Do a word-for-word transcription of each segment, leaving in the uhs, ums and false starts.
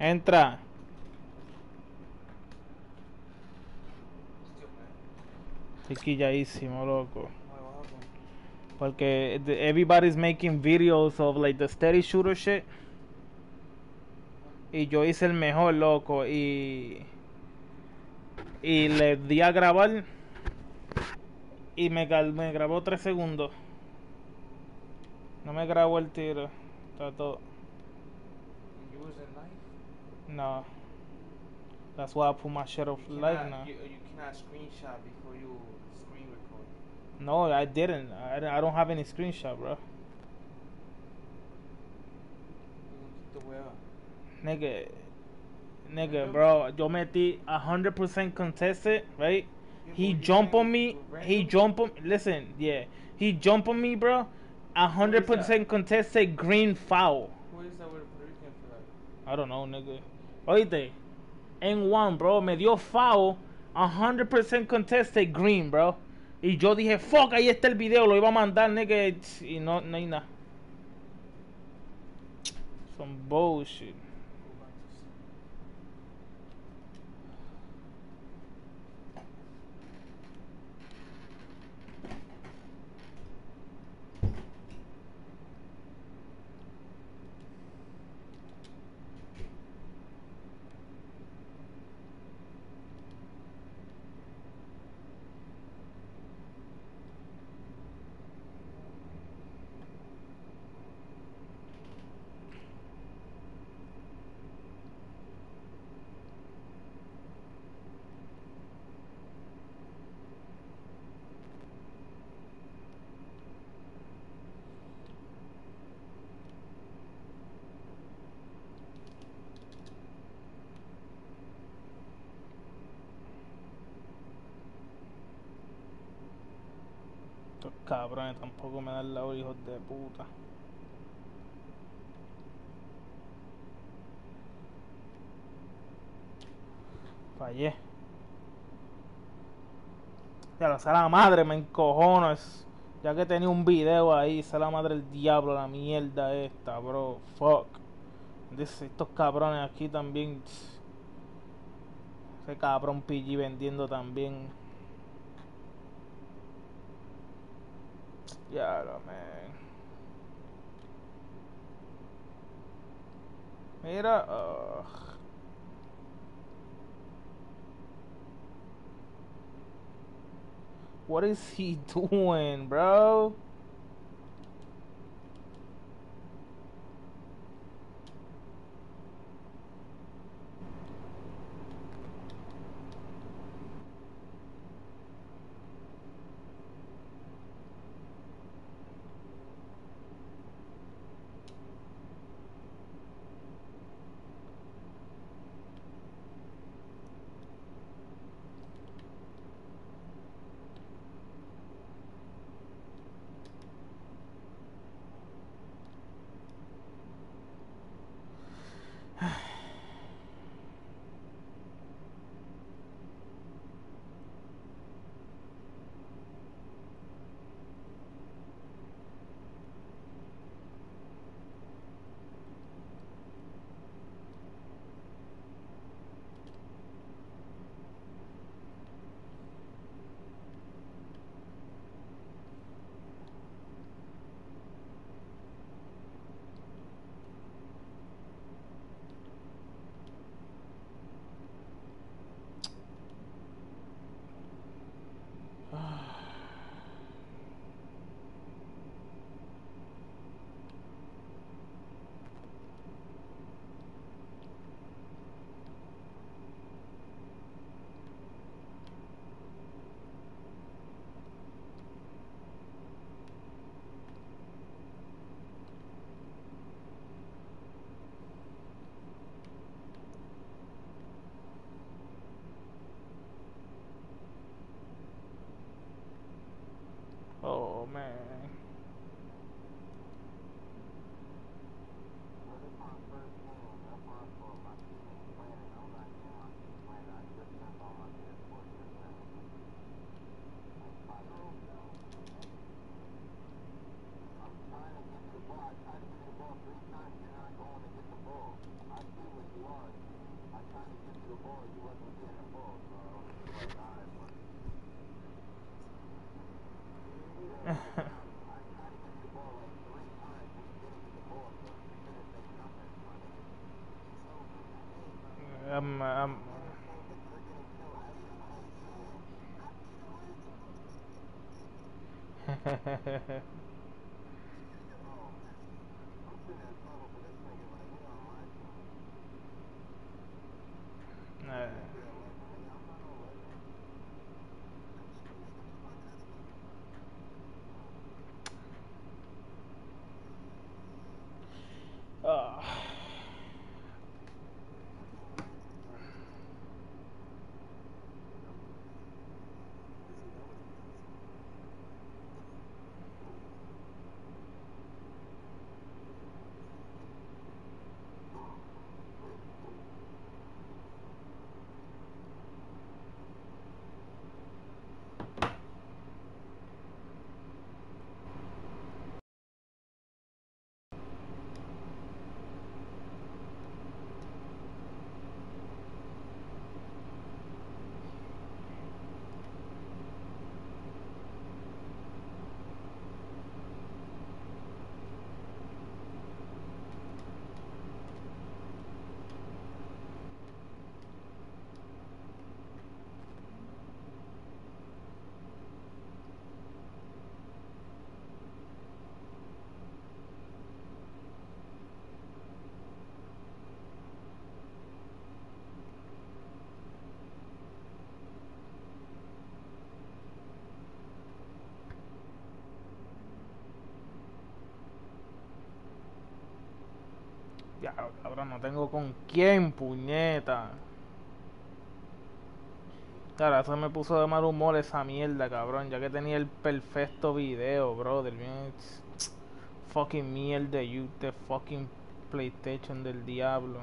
Entra. Estoy quilladísimo, loco. Porque the- everybody's making videos of like the steady shooter shit. Y yo hice el mejor, loco. Y. Y le di a grabar. Y me, gal- me grabó tres segundos. No me grabó el tiro. Está todo. You was in live? No. That's why I put my shit off You live cannot, now. you, you cannot screenshot before you screen record. No, I didn't. I, I don't have any screenshot, bro. The hueva. Nigga. Nigga, bro. Yo metí one hundred percent contested, right? Yeah, He but you jump saying on me. with He random? jump on. Listen, yeah. He jump on me, bro. one hundred percent contested green foul. Who is that with a Puerto Rican flag? I don't know, nigga. Oíste. En one, bro. Me dio foul. one hundred percent contested green, bro. Y yo dije, fuck, ahí está el video. Lo iba a mandar, nigga. Y no, no hay nada. Some bullshit. Go back to sleep. Estos cabrones tampoco me dan la hora, hijos de puta. Fallé. Ya lo sé la madre, me encojono. Es, ya que tenía un video ahí, sé la madre del diablo, la mierda esta, bro. Fuck. Dice, estos cabrones aquí también. Ese cabrón P G vendiendo también. Ya lo, man. Mira. Ugh. What is he doing, bro? Oh, man. Trying to get the ball three times, you're not going to get the ball. I see what you are. Eh. Ah. Ya, cabrón, no tengo con quién, puñeta. Claro, eso me puso de mal humor esa mierda, cabrón. Ya que tenía el perfecto video, brother. Bien, fucking mierda, you, the fucking PlayStation del diablo.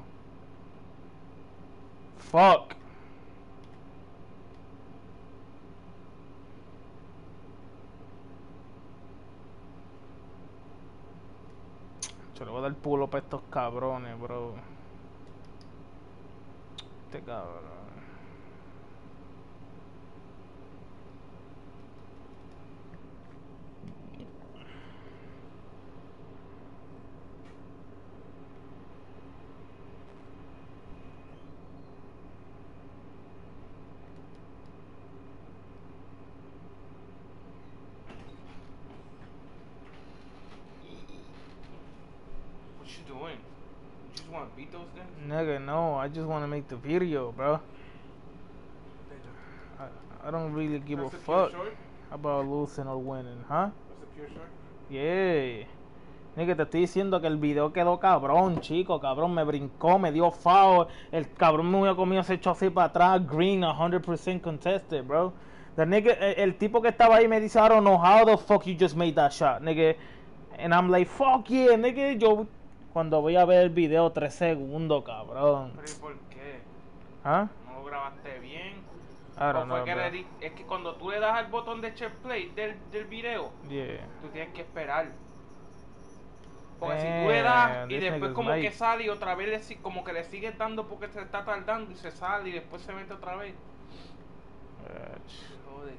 Fuck. Yo le voy a dar pulo para estos cabrones, bro. Este cabrón. What you doing? You just want to beat those guys? Nigga, no, I just want to make the video, bro. I, I don't really give That's a the pure fuck short? about losing or winning, huh? That's the pure short? Yeah. Nigga, te estoy diciendo que el video quedó cabrón, chico. Cabrón, me brincó, me dio foul. El cabrón me hubiera comido, se echó así para atrás. Green, one hundred percent contested, bro. The nigga, el, el tipo que estaba ahí me dice, I don't know how the fuck you just made that shot, nigga. And I'm like, fuck yeah, nigga. Yo, cuando voy a ver el video, tres segundos, cabrón. Pero ¿y por qué? ¿Ah? ¿No lo grabaste bien? I ¿O don't fue know, que bro. le di- Es que cuando tú le das al botón de share play del, del video, Yeah. tú tienes que esperar. Porque si tú le das Damn, y this después nigga's como que late. sale y otra vez le, si- como que le sigues dando porque se está tardando y se sale y después se mete otra vez. Uh, ch- Joder.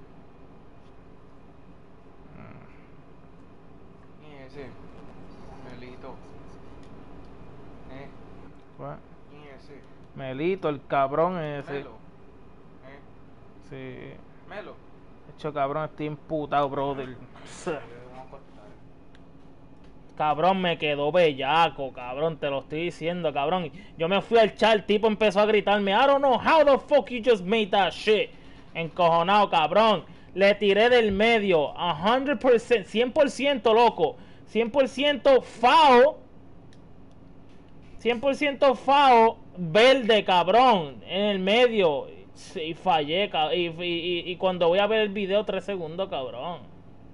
mm. ¿Quién es ese? Melito. ¿Eh? What? ¿Quién es ese? Melito, el cabrón ese. Melo. ¿Eh? Sí. Melo. Hecho, cabrón, estoy imputado, brother. Vamos a acostar. Cabrón, me quedó bellaco, cabrón, te lo estoy diciendo, cabrón. Yo me fui al chat, el tipo empezó a gritarme, I don't know how the fuck you just made that shit. Encojonado, cabrón. Le tiré del medio, one hundred percent, cien por ciento, loco. cien por ciento FAO. cien por ciento FAO verde, cabrón, en el medio. Y fallé, cabrón. Y, y, y, y cuando voy a ver el video, tres segundos, cabrón.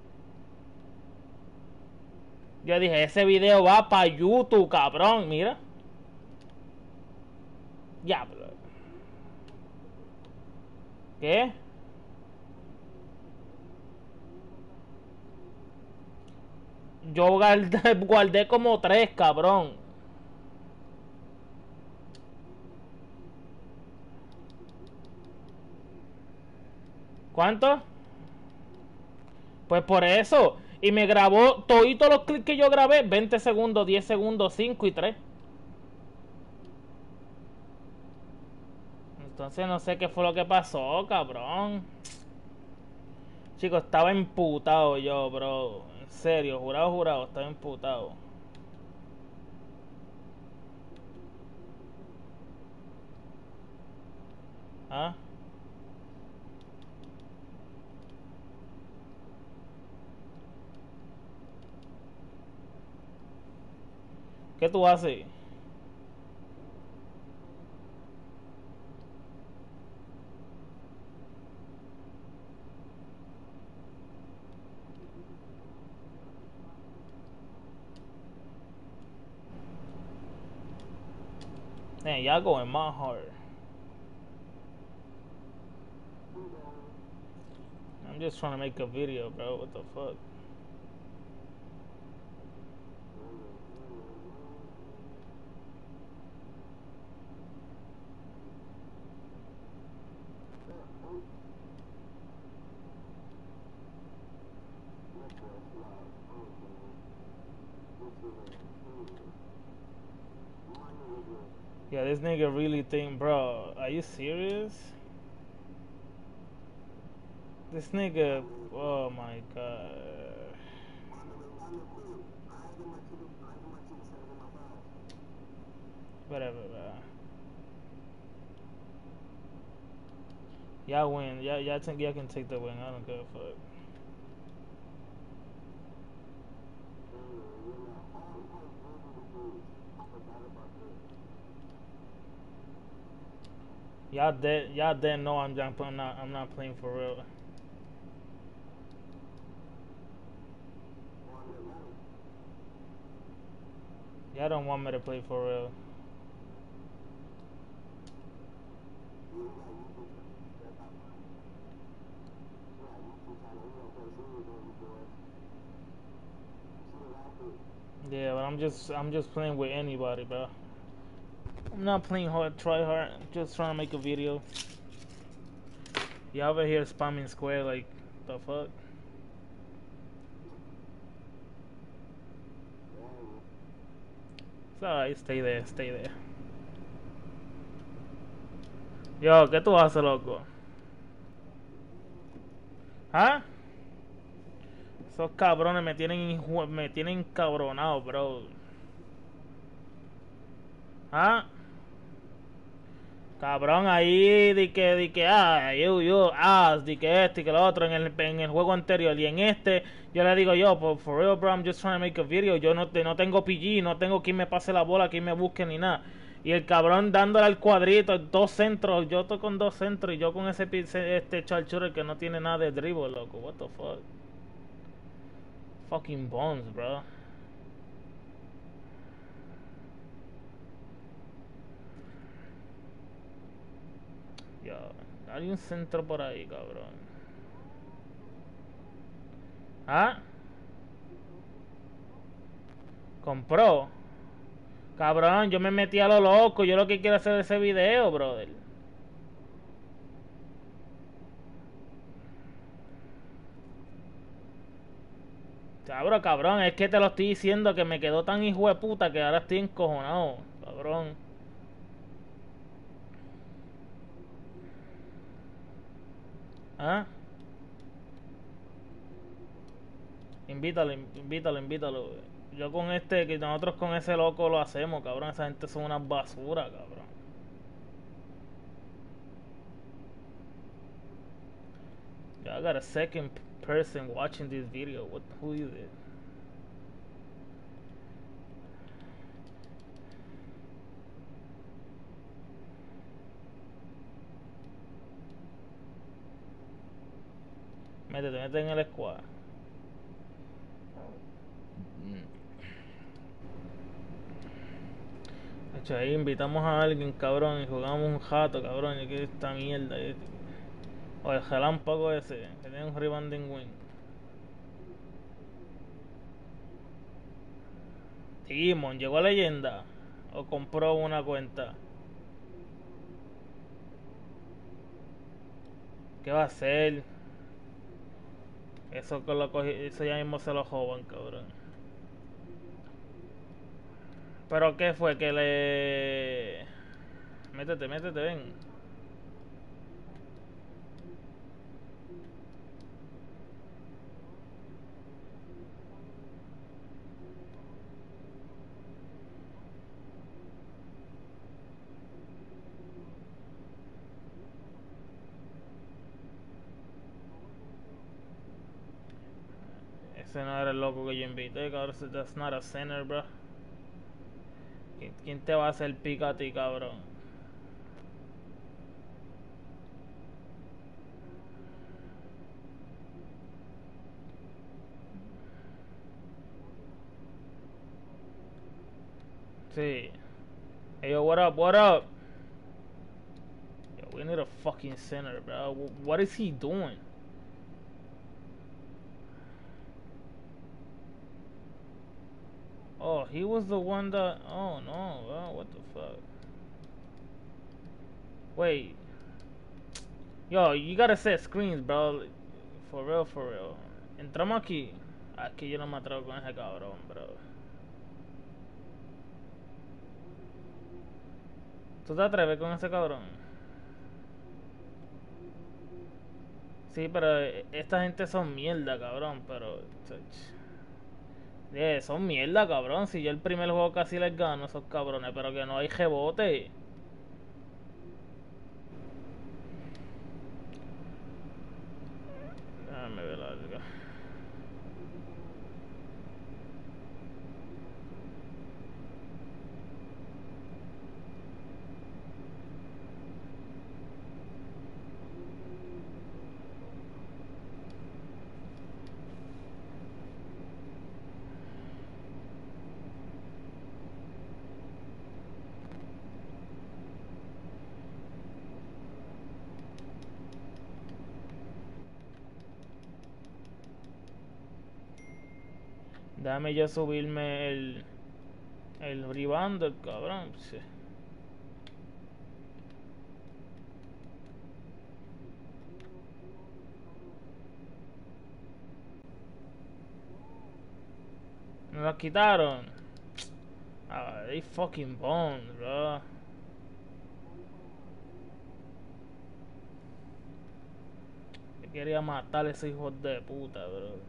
Yo dije, ese video va para YouTube, cabrón, mira. Diablo. ¿Qué? Yo guardé, guardé como tres, cabrón. ¿Cuánto? Pues por eso. Y me grabó todito los clips que yo grabé. veinte segundos, diez segundos, cinco y tres. Entonces no sé qué fue lo que pasó, cabrón. Chicos, estaba emputado yo, bro. En serio, jurado, jurado, estaba emputado. ¿Ah? ¿Qué tú haces? Man, y'all going my hard. I'm just trying to make a video, bro. What the fuck? Yeah, this nigga really think, bro, are you serious? This nigga, oh my god. Whatever, bro. Y'all win. Y'all, y'all think y'all can take the win. I don't give a fuck. Y'all dead. Y'all dead. No, I'm not. I'm not. I'm not playing for real. Y'all don't want me to play for real. Yeah, but I'm just. I'm just playing with anybody, bro. I'm not playing hard. Try hard. I'm just trying to make a video. Y'all over here spamming square like the fuck. It's alright, stay there, stay there. Yo, ¿qué tú haces, loco? ¿Ah? Esos cabrones me tienen me tienen cabronado, bro. ¿Ah? Cabrón, ahí di que, di que, ah, yo, yo, ah, di que este y que lo otro en el, en el juego anterior. Y en este, yo le digo yo, for, for real, bro, I'm just trying to make a video. Yo no, no tengo P G, no tengo quien me pase la bola, quien me busque ni nada. Y el cabrón dándole al cuadrito, dos centros. Yo estoy con dos centros y yo con ese este charchura que no tiene nada de dribble, loco. What the fuck? Fucking bones, bro. Yo, hay un centro por ahí, cabrón. ¿Ah? Compró. Cabrón, yo me metí a lo loco. Yo lo que quiero hacer es ese video, brother. Cabrón, cabrón, es que te lo estoy diciendo que me quedó tan hijo de puta que ahora estoy encojonado, cabrón. ¿Ah? Invítalo, invítalo, invítalo. Yo con este, que nosotros con ese loco lo hacemos, cabrón. Esa gente son unas basuras, cabrón. Yo, I got a second person watching this video. What, who is it? Métete, métete en el squad. Hecho, ahí invitamos a alguien, cabrón, y jugamos un jato, cabrón, y que esta mierda. O el relámpago ese, que tiene un rebounding wing. Timon, ¿llegó a leyenda? ¿O compró una cuenta? ¿Qué va a hacer? Eso, que lo cogí, eso ya mismo se lo joban, cabrón. ¿Pero qué fue? Que le... Métete, métete, ven. Ese no era el loco que yo invité, cabrón. That's not a center, bro. ¿Quién te va a hacer pica a ti, cabrón? Sí. Hey, yo, what up, what up? Yo, we need a fucking center, bro. What is he doing? Oh, he was the one that... Oh, no, bro. What the fuck? Wait. Yo, you gotta set screens, bro. For real, for real. Entramos aquí. Aquí yo no me atrevo con ese cabrón, bro. ¿Tú te atreves con ese cabrón? Sí, pero esta gente son mierda, cabrón, pero... Yeah, son mierda, cabrón. Si yo el primer juego casi les gano a esos cabrones, pero que no hay rebote. Déjame ver algo. Déjame yo subirme el... El rebound, cabrón. Sí. Me lo quitaron. Ah, they fucking bones, bro. Yo quería matar a ese hijo de puta, bro.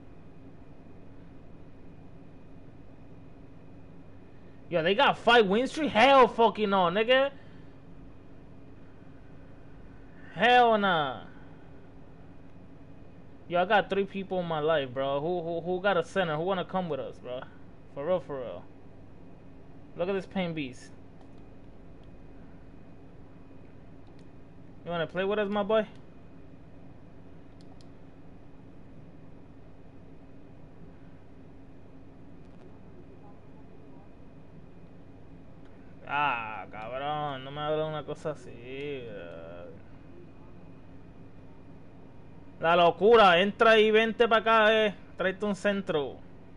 Yo, they got five win streak? Hell fucking no, nigga. Hell nah. Yo, I got three people in my life, bro. Who who who got a center? Who wanna come with us, bro? For real, for real. Look at this pain beast. You wanna play with us, my boy? Ah, cabrón, no me hables una cosa así. Bro. La locura, entra y vente para acá, eh. Tráete un centro.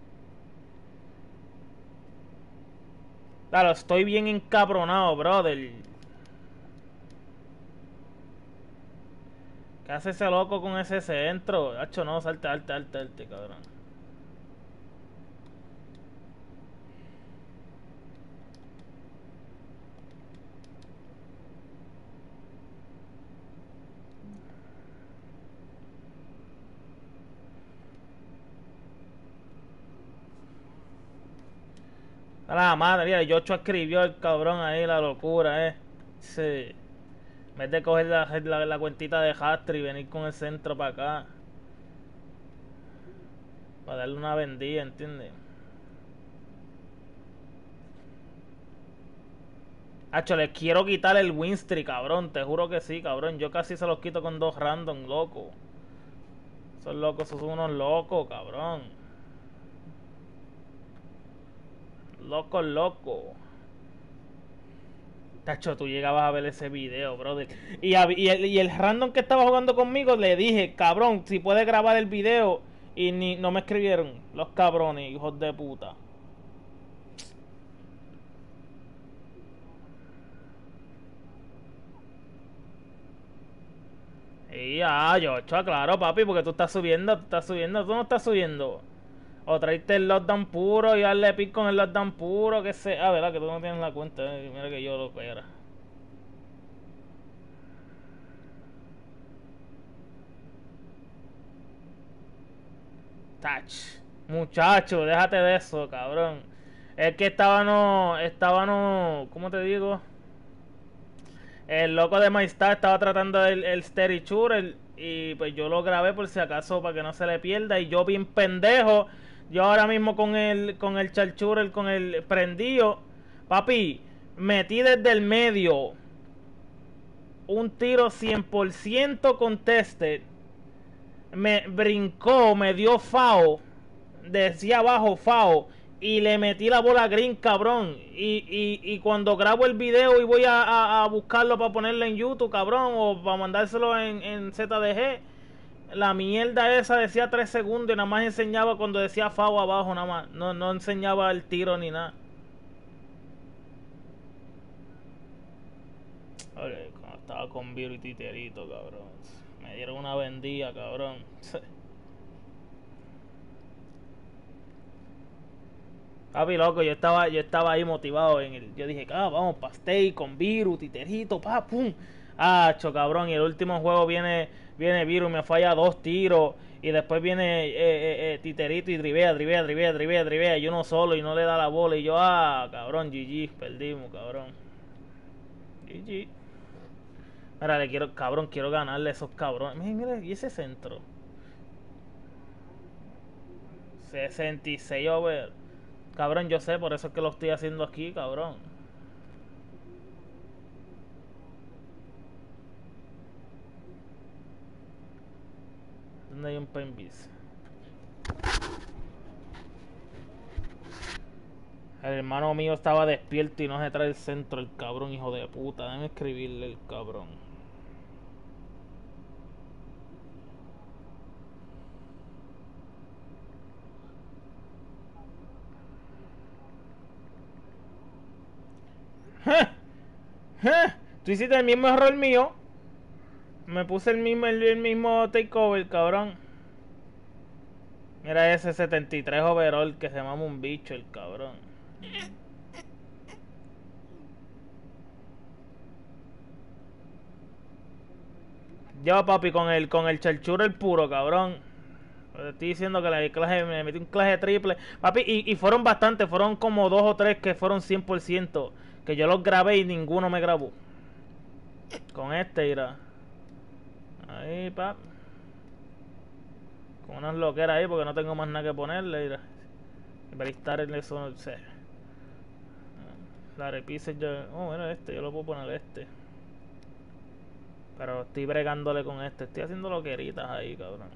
Claro, estoy bien encabronado, brother. ¿Qué hace ese loco con ese centro? Hacho, no, salte, salte, salte, salte, cabrón. A la madre, mira, Yocho escribió el cabrón ahí, la locura, eh. Sí. En vez de coger la, la, la cuentita de Hastri y venir con el centro para acá. Para darle una vendida, ¿entiendes? Hacho, les quiero quitar el Winstry, cabrón. Te juro que sí, cabrón. Yo casi se los quito con dos random, loco. Esos locos, esos son unos locos, cabrón. Loco, loco. Tacho, tú llegabas a ver ese video, brother. Y, a, y, el, y el random que estaba jugando conmigo le dije, cabrón, si puedes grabar el video. Y ni no me escribieron. Los cabrones, hijos de puta. Y ya, yo, claro, papi, porque tú estás subiendo, tú estás subiendo, tú no estás subiendo. O traiste el lockdown puro y darle pick con el lockdown puro, que sea. Ah, verdad que tú no tienes la cuenta, eh. Mira que yo lo que era. Touch. Muchacho, déjate de eso, cabrón. Es que estábamos, estábamos, ¿cómo te digo? El loco de MyStar estaba tratando el, el Steady Shooter Y pues yo lo grabé por si acaso para que no se le pierda. Y yo bien pendejo, yo ahora mismo con el con el charchurel, con el prendido, papi, metí desde el medio un tiro cien por ciento contested. Me brincó, me dio FAO, decía abajo FAO, y le metí la bola green, cabrón. Y, y, y cuando grabo el video y voy a, a, a buscarlo para ponerlo en YouTube, cabrón, o para mandárselo en, en Z D G, la mierda esa decía tres segundos y nada más enseñaba cuando decía FAO abajo, nada más. No, no enseñaba el tiro ni nada. Oye, cuando estaba con Viro y Titerito, cabrón, me dieron una vendida, cabrón. Papi, loco, yo estaba, yo estaba ahí motivado en el, yo dije, ah, vamos, pastel con Viru, Titerito, pa, pum. Ah, cho, cabrón, y el último juego viene, viene Viru y me falla dos tiros. Y después viene eh, eh, eh, Titerito y drivea, drivea, drivea, drivea, drivea, y uno solo y no le da la bola. Y yo, ah, cabrón, G G, perdimos, cabrón. G G. Mira, le quiero, cabrón, quiero ganarle a esos cabrones. Mira, mira, y ese centro. sesenta y seis over. Cabrón, yo sé, por eso es que lo estoy haciendo aquí, cabrón. ¿Dónde hay un penbis? El hermano mío estaba despierto y no se trae el centro, el cabrón, hijo de puta. Déjame escribirle el cabrón. Tú hiciste el mismo error mío. Me puse el mismo, el, el mismo takeover, cabrón. Mira ese setenta y tres overall que se llama un bicho, el cabrón. Yo, papi, con el con el charchuro el puro, cabrón. Te estoy diciendo que la clase, me metí un clase triple. Papi, y, y fueron bastantes, fueron como dos o tres que fueron cien por ciento. Que yo los grabé y ninguno me grabó. Con este irá. Ahí, pap. Con unas loqueras ahí porque no tengo más nada que ponerle. Irá. Para estar en eso, no sé. La repise yo. Oh, mira este, yo lo puedo poner este. Pero estoy bregándole con este. Estoy haciendo loqueritas ahí, cabrón.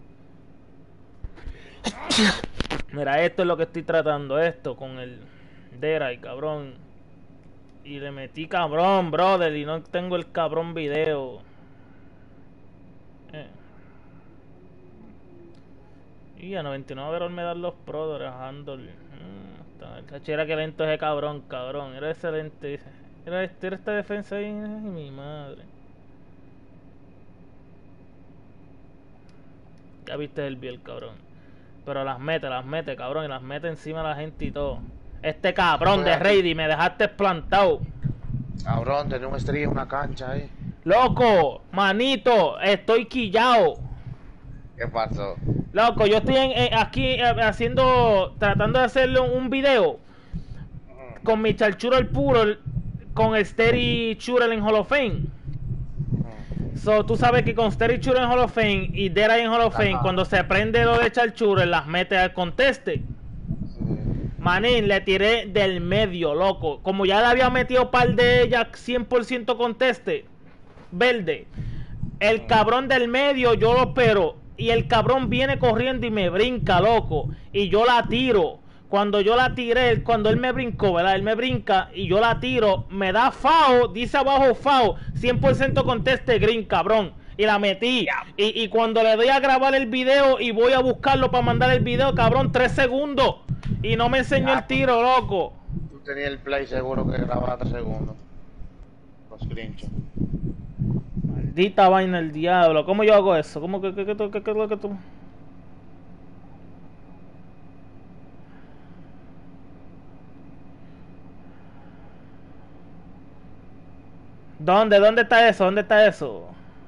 Mira, esto es lo que estoy tratando. Esto con el Deray, cabrón. Y le metí cabrón, brother. Y no tengo el cabrón video. Eh. Y a noventa y nueve overall me dan los pro de handle. Mm, esta era que lento ese cabrón, cabrón. Era excelente. Era, este, era esta defensa ahí. Ay, mi madre. Ya viste el biel, cabrón. Pero las mete, las mete, cabrón. Y las mete encima de la gente y todo. Este cabrón de Reidy, me dejaste plantado. Cabrón, tenía un estrella en una cancha ahí. Loco, manito, estoy quillao. ¿Qué pasó? Loco, yo estoy en, eh, aquí eh, haciendo, tratando de hacerle un, un video con mi charchuro el puro, el, con el Steady Churel en Hall of Fame. So, tú sabes que con Steady Churel en Hall of Fame y Deray en Hall of Fame, cuando se prende lo de charchurel, las mete al conteste. Manín, le tiré del medio, loco. Como ya le había metido par de ellas cien por ciento conteste verde, el cabrón del medio yo lo espero. Y el cabrón viene corriendo y me brinca, loco. Y yo la tiro. Cuando yo la tiré, cuando él me brincó, ¿verdad? Él me brinca y yo la tiro. Me da FAO, dice abajo FAO. cien por ciento conteste green, cabrón. Y la metí. Y, y cuando le doy a grabar el video y voy a buscarlo para mandar el video, cabrón, tres segundos. Y no me enseñó el tiro, loco. Tú tenías el play seguro que grababa tres segundos. Los screenshots. Maldita vaina el diablo. ¿Cómo yo hago eso? ¿Cómo que, que, que, que, que, que, que tú? ¿Dónde? ¿Dónde está eso? ¿Dónde está eso?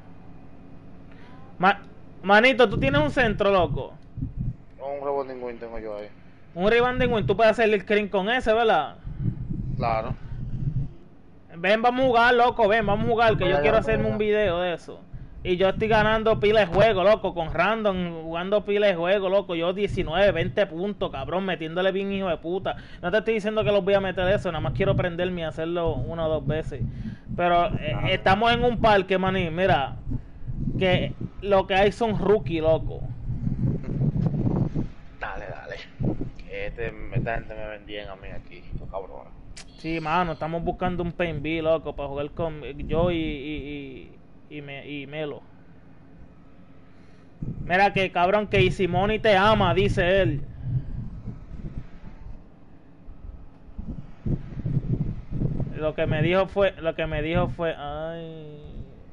Ma Manito, tú tienes un centro, loco. Un rebounding win tengo yo ahí. Un rebounding win, tú puedes hacer el screen con ese, ¿verdad? Claro. Ven, vamos a jugar, loco, ven, vamos a jugar, que Ya, yo ya, quiero ya, hacerme ya. un video de eso. Y yo estoy ganando pila de juego, loco, con random, jugando pila de juego, loco. Yo diecinueve, veinte puntos, cabrón, metiéndole bien hijo de puta. No te estoy diciendo que los voy a meter eso, nada más quiero prenderme y hacerlo una o dos veces. Pero eh, estamos en un parque, maní, mira, que lo que hay son rookie, loco. Dale, dale. Este, esta gente me vendían a mí aquí, los cabrones. Sí, mano, estamos buscando un Pain B, loco, para jugar con yo y, y, y, y, me, y Melo. Mira que cabrón, que Simoni te ama, dice él. Lo que me dijo fue, lo que me dijo fue, ay.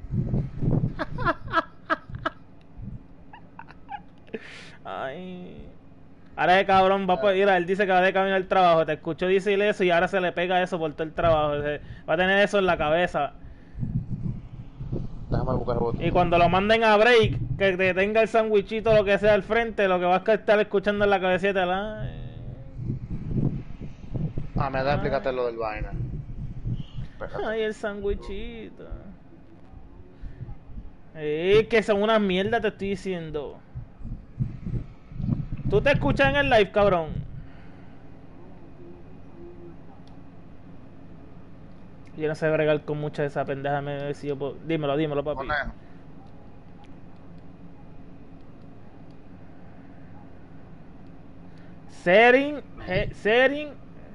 Ay. Ahora el cabrón va a poder, él dice que va de camino al trabajo, te escuchó decirle eso y ahora se le pega eso por todo el trabajo. Va a tener eso en la cabeza. Déjame buscar el botón. Y cuando lo manden a break, que te tenga el sandwichito lo que sea al frente, lo que vas a estar escuchando en la cabecita, la... Ah, me da explícate lo del vaina. Espérate. Ay, el sandwichito. Eh, que son una mierda, te estoy diciendo. ¿Tú te escuchas en el live, cabrón? Yo no sé bregar con mucha de esa pendeja. Me si yo puedo... Dímelo, dímelo, papi. Bueno. Setting, he, setting,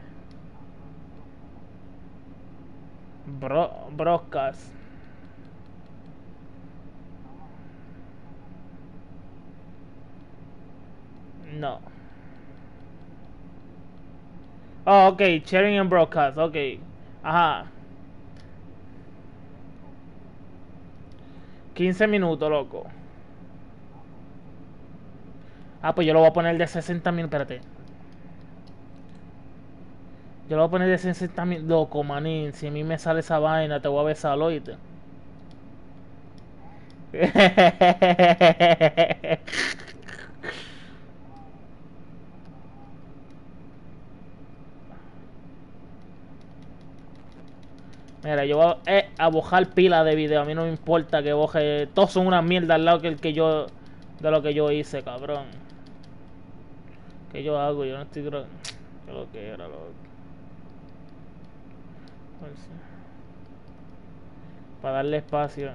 bro, broadcast. No. Oh, ok, sharing and broadcast, ok. Ajá. quince minutos, loco. Ah, pues yo lo voy a poner de sesenta minutos, espérate. Yo lo voy a poner de sesenta minutos, loco, manín. Si a mí me sale esa vaina, te voy a besar, oíste. Mira, yo voy a, eh, a bojar pila de video. A mí no me importa que boje. Todos son una mierda al lado que el que yo. De lo que yo hice, cabrón. ¿Qué yo hago? Yo no estoy. ¿Qué lo que era, loco? Pues, para darle espacio.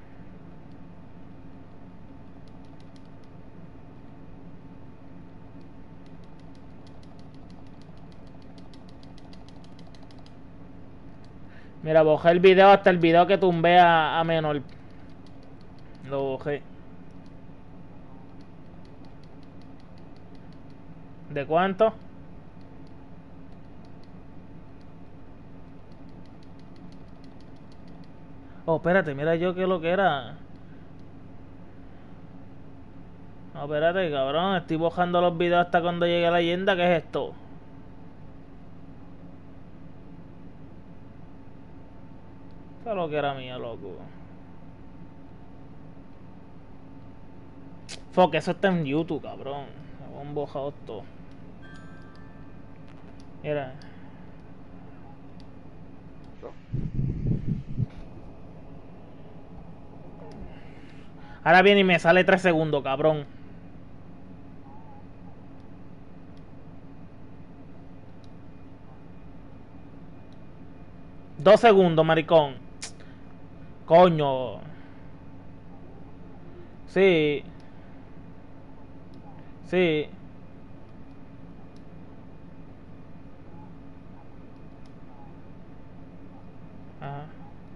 Mira, bojé el video hasta el video que tumbé a, a menor. Lo bojé. ¿De cuánto? Oh, espérate, mira yo qué es lo que era. No, espérate, cabrón, estoy bojando los videos hasta cuando llegue a la leyenda. ¿Qué es esto? Esto es lo que era mía, loco. Fuck, eso está en YouTube, cabrón. Me han bojado todo. Mira. Ahora viene y me sale tres segundos, cabrón. Dos segundos, maricón. Coño. Sí. Sí. Ajá.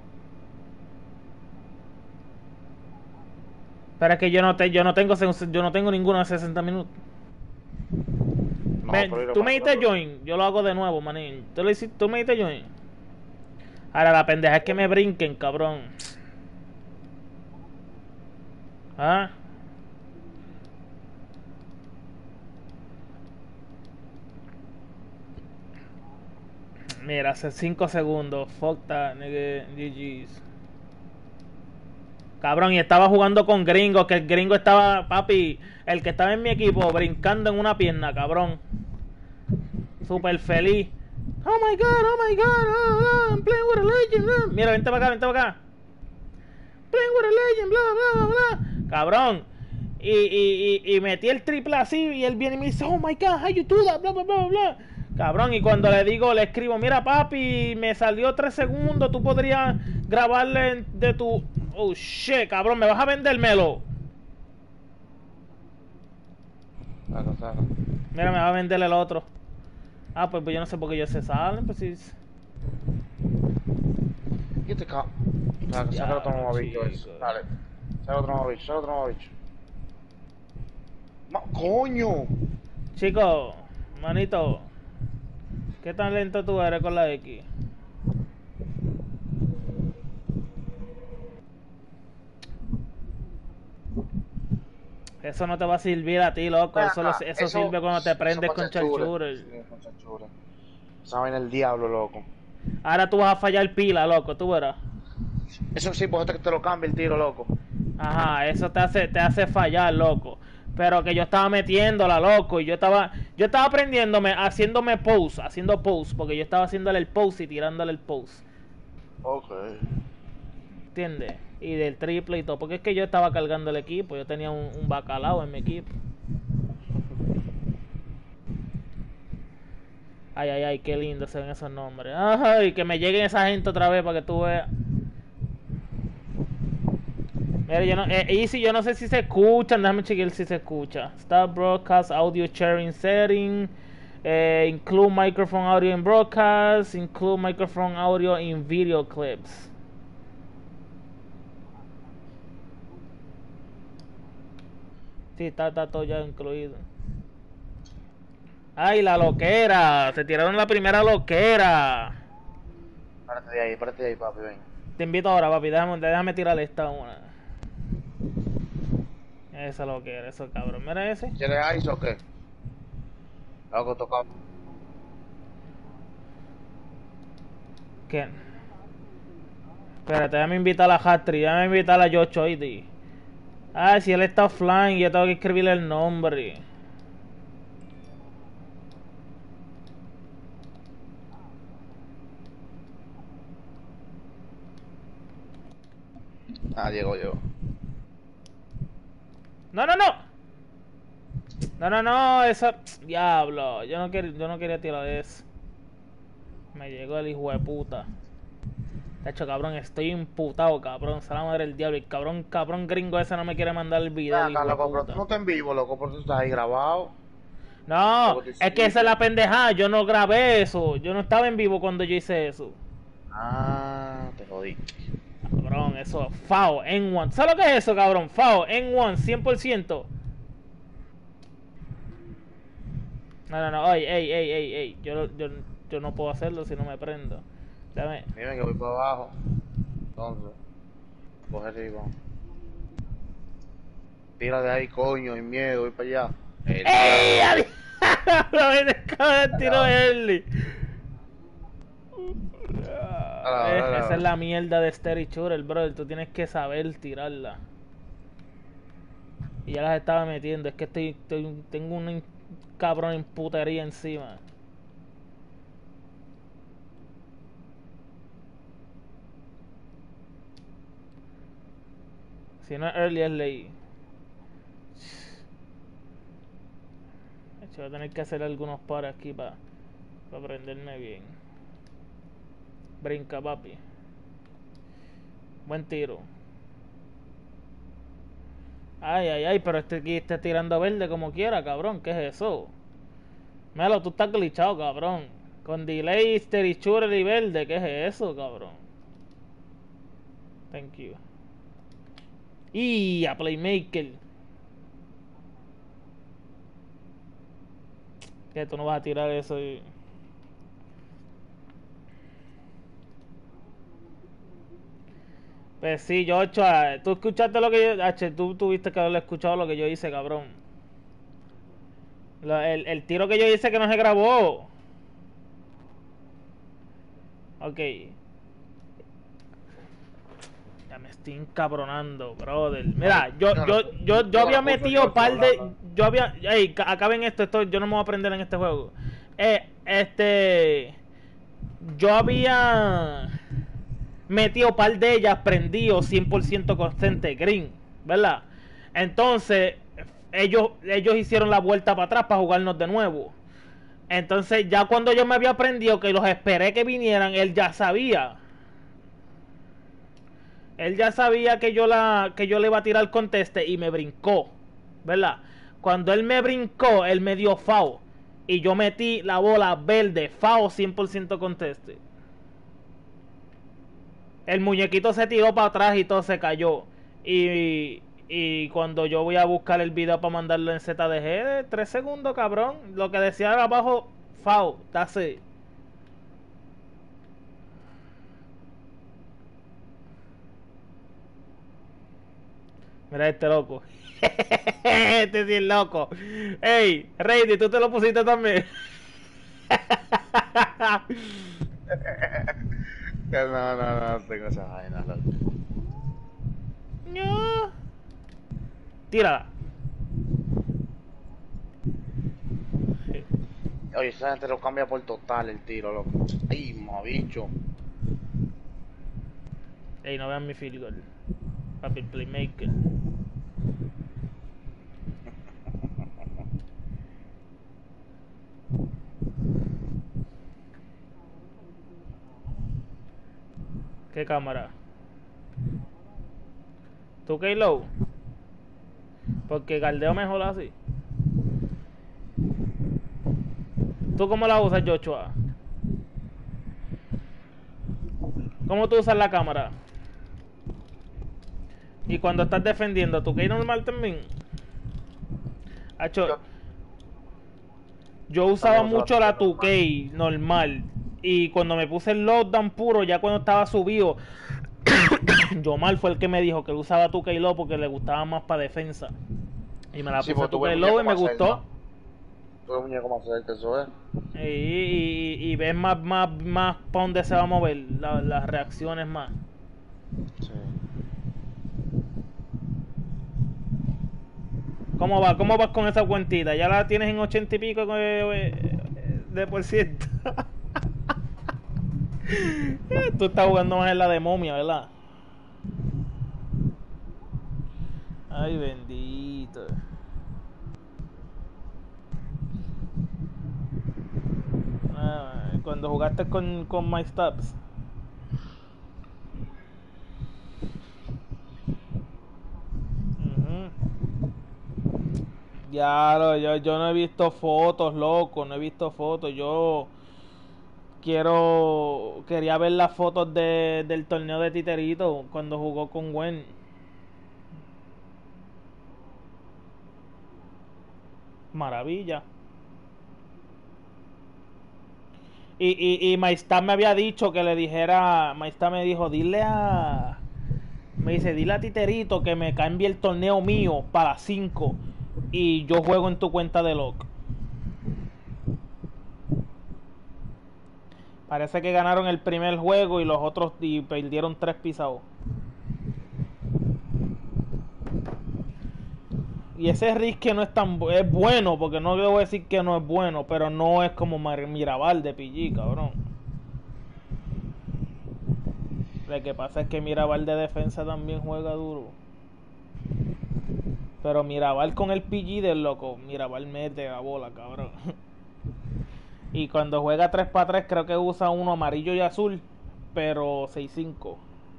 Pero es que yo no te, yo no tengo yo no tengo ninguno de sesenta minutos. No, Me- pero tú me mira, diste join, yo lo hago de nuevo, manín. Tú, le hiciste, tú me diste join. Ahora la pendeja es que me brinquen, cabrón. ¿Ah? Mira, hace cinco segundos. Fuck that, nigga. G G's. Cabrón, y estaba jugando con gringo, que el gringo estaba, papi, el que estaba en mi equipo, brincando en una pierna, cabrón. Súper feliz. Oh my god, oh my god, oh, oh, I'm playing with a legend. Oh. Mira, vente para acá, vente para acá. playing with a legend, bla, bla, bla, bla. Cabrón. Y, y, y, y metí el triple así y él viene y me dice, oh my god, how you do that, bla, bla, bla, bla. Cabrón, y cuando le digo, le escribo, mira papi, me salió tres segundos, tú podrías grabarle de tu... Oh shit, cabrón, ¿me vas a vendérmelo? Saca, saca. Mira, me va a vender el otro. Ah, pues, pues yo no sé por qué ellos se salen, pues sí. ¿Qué te ca... Saca, saca otro nuevo bicho eso. Dale. Saca otro nuevo bicho, saca otro nuevo bicho. Ma... ¡Coño! Chico, manito, ¿qué tan lento tú eres con la X? Eso no te va a servir a ti, loco. Eso, lo- eso, Eso- sirve cuando te eso prendes con con chachura. charchura. Sí, con chachura. Saben el diablo, loco. Ahora tú vas a fallar pila, loco, tú verás. Eso sí, pues te, te lo cambia el tiro, loco. Ajá, eso te hace, te hace fallar, loco. Pero que yo estaba metiéndola, loco, y yo estaba, yo estaba aprendiéndome, haciéndome pose, haciendo pose, porque yo estaba haciéndole el pose y tirándole el pose. Ok. ¿Entiendes? Y del triple y todo, porque es que yo estaba cargando el equipo, yo tenía un, un bacalao en mi equipo. Ay, ay, ay, qué lindo se ven esos nombres. Ay, que me lleguen esa gente otra vez para que tú veas. Mira, yo no, eh, Easy, yo no sé si se escuchan, déjame chequear si se escucha. Start broadcast audio sharing setting. Eh, include microphone audio in broadcast. Include microphone audio in video clips. Sí, está, está todo ya incluido. Ay, la loquera. Se tiraron la primera loquera. Párate de ahí, párate de ahí, papi, ven. Te invito ahora, papi. Déjame, déjame tirar esta una. Esa loquera, eso cabrón. Mira ese. ¿Quieres ice o qué? Loco, toca. ¿Qué? Espérate, déjame invitar a la Hatri. Déjame invitar a la Yocho hoy. Ah, si él está offline, yo tengo que escribirle el nombre. Ah, llegó, llegó. No, no, no. No, no, no, esa... Diablo, yo no, quería, yo no quería tirar eso. Me llegó el hijo de puta. De hecho, cabrón, estoy imputado, cabrón. Se la madre del diablo. El cabrón, cabrón gringo ese no me quiere mandar el video. Ah, el hijo de loco, pero puta. tú no estás en vivo, loco, porque tú estás ahí grabado. No, Luego te es que sigue. esa es la pendejada. Yo no grabé eso. Yo no estaba en vivo cuando yo hice eso. Ah, te jodí. Cabrón, eso. F A O, N uno. ¿Sabes lo que es eso, cabrón? F A O, N uno, cien por ciento. No, no, no. Ey, ey, ey, ey, ey. Yo, yo, yo no puedo hacerlo si no me prendo. Dame. Miren que voy para abajo. Entonces, coge arriba. Tira de ahí, coño, y miedo, voy para allá. El ¡Ey! diablo. ¡Adiós! ¡Cabrón, tiro early! Dale, dale, Eh, dale. Esa es la mierda de Steady Shooter, brother. Tú tienes que saber tirarla. Y ya las estaba metiendo. Es que estoy, estoy tengo una in- cabrón en putería encima. Si no es early, es late. De hecho, voy a tener que hacer algunos pares aquí para aprenderme bien. Brinca, papi. Buen tiro. Ay, ay, ay, pero este aquí está tirando verde como quiera, cabrón. ¿Qué es eso? Melo, tú estás glitchado, cabrón. Con delay, steady shooter y verde. ¿Qué es eso, cabrón? Thank you. Y a Playmaker. Que tú no vas a tirar eso y... Pues sí, yo, ocho, tú escuchaste lo que yo... H, tú tuviste que haberlo escuchado lo que yo hice, cabrón. Lo- el, el tiro que yo hice que no se grabó. Ok. Ya me estoy encabronando, brother. Mira, yo, yo, yo, yo había metido par de... Yo había... Ey, ca- acaben esto, esto, yo no me voy a aprender en este juego. Eh, este... Yo había... metido par de ellas prendido cien por ciento constante green, ¿verdad? Entonces ellos ellos hicieron la vuelta para atrás para jugarnos de nuevo. Entonces ya cuando yo me había prendido, que los esperé que vinieran, él ya sabía. Él ya sabía que yo la que yo le iba a tirar conteste y me brincó, ¿verdad? Cuando él me brincó, él me dio foul y yo metí la bola verde, foul cien por ciento conteste. El muñequito se tiró para atrás y todo se cayó. Y, y cuando yo voy a buscar el video para mandarlo en Z D G, tres segundos, cabrón. Lo que decía abajo, foul, that's it. Mira este loco. Este sí es loco. Ey, Reidy, ¿tú te lo pusiste también? No, no, no, no tengo esa vaina, loco. No. Tírala. Oye, esa gente lo cambia por total el tiro, loco. Ay, mabicho. Ey, no vean mi field goal. Papi, playmaker. ¿Qué cámara? ¿Tú qué low? Porque galdeo mejor así. ¿Tú cómo la usas, Joshua? ¿Cómo tú usas la cámara? Y cuando estás defendiendo, ¿tú qué normal también? Hacho, yo usaba mucho la two K normal. Y cuando me puse el lockdown puro, ya cuando estaba subido, Yomar fue el que me dijo que usaba two K low porque le gustaba más para defensa. Y me la Sí, puse porque two tú K ves low y me muñeco más gustó. cerca. Tú ves muñeco más cerca, eso es. Y, y, y ves más, más, más para dónde se va a mover, la, las reacciones más. Sí. ¿Cómo va? ¿Cómo vas con esa cuentita? ¿Ya la tienes en ochenta y pico de, de por ciento? Tú estás jugando más en la de momia, ¿verdad? Ay, bendito. Ah, cuando jugaste con, con My Stabs. Ya, lo, yo, yo no he visto fotos, loco, no he visto fotos. Yo quiero, quería ver las fotos de, del torneo de Titerito cuando jugó con Gwen. Maravilla. Y, y, y Maestad me había dicho que le dijera, Maestad me dijo, dile a, me dice, dile a Titerito que me cambie el torneo mío para cinco y yo juego en tu cuenta de lock. Parece que ganaron el primer juego y los otros y perdieron tres pisados. Y ese risque no es tan bu es bueno, porque no debo decir que no es bueno, pero no es como Mirabal de P G, cabrón. Lo que pasa es que Mirabal de defensa también juega duro. Pero Mirabal con el P G del loco, Mirabal mete la bola, cabrón. Y cuando juega tres para tres creo que usa uno amarillo y azul, pero seis cinco.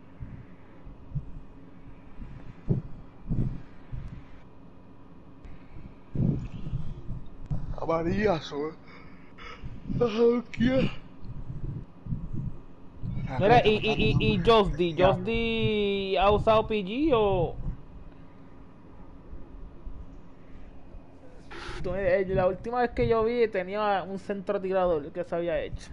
Amarillas, eh. Mira, y, y, y, y Josdi, ¿Josdi ha usado P G o...? La última vez que yo vi tenía un centro tirador que se había hecho.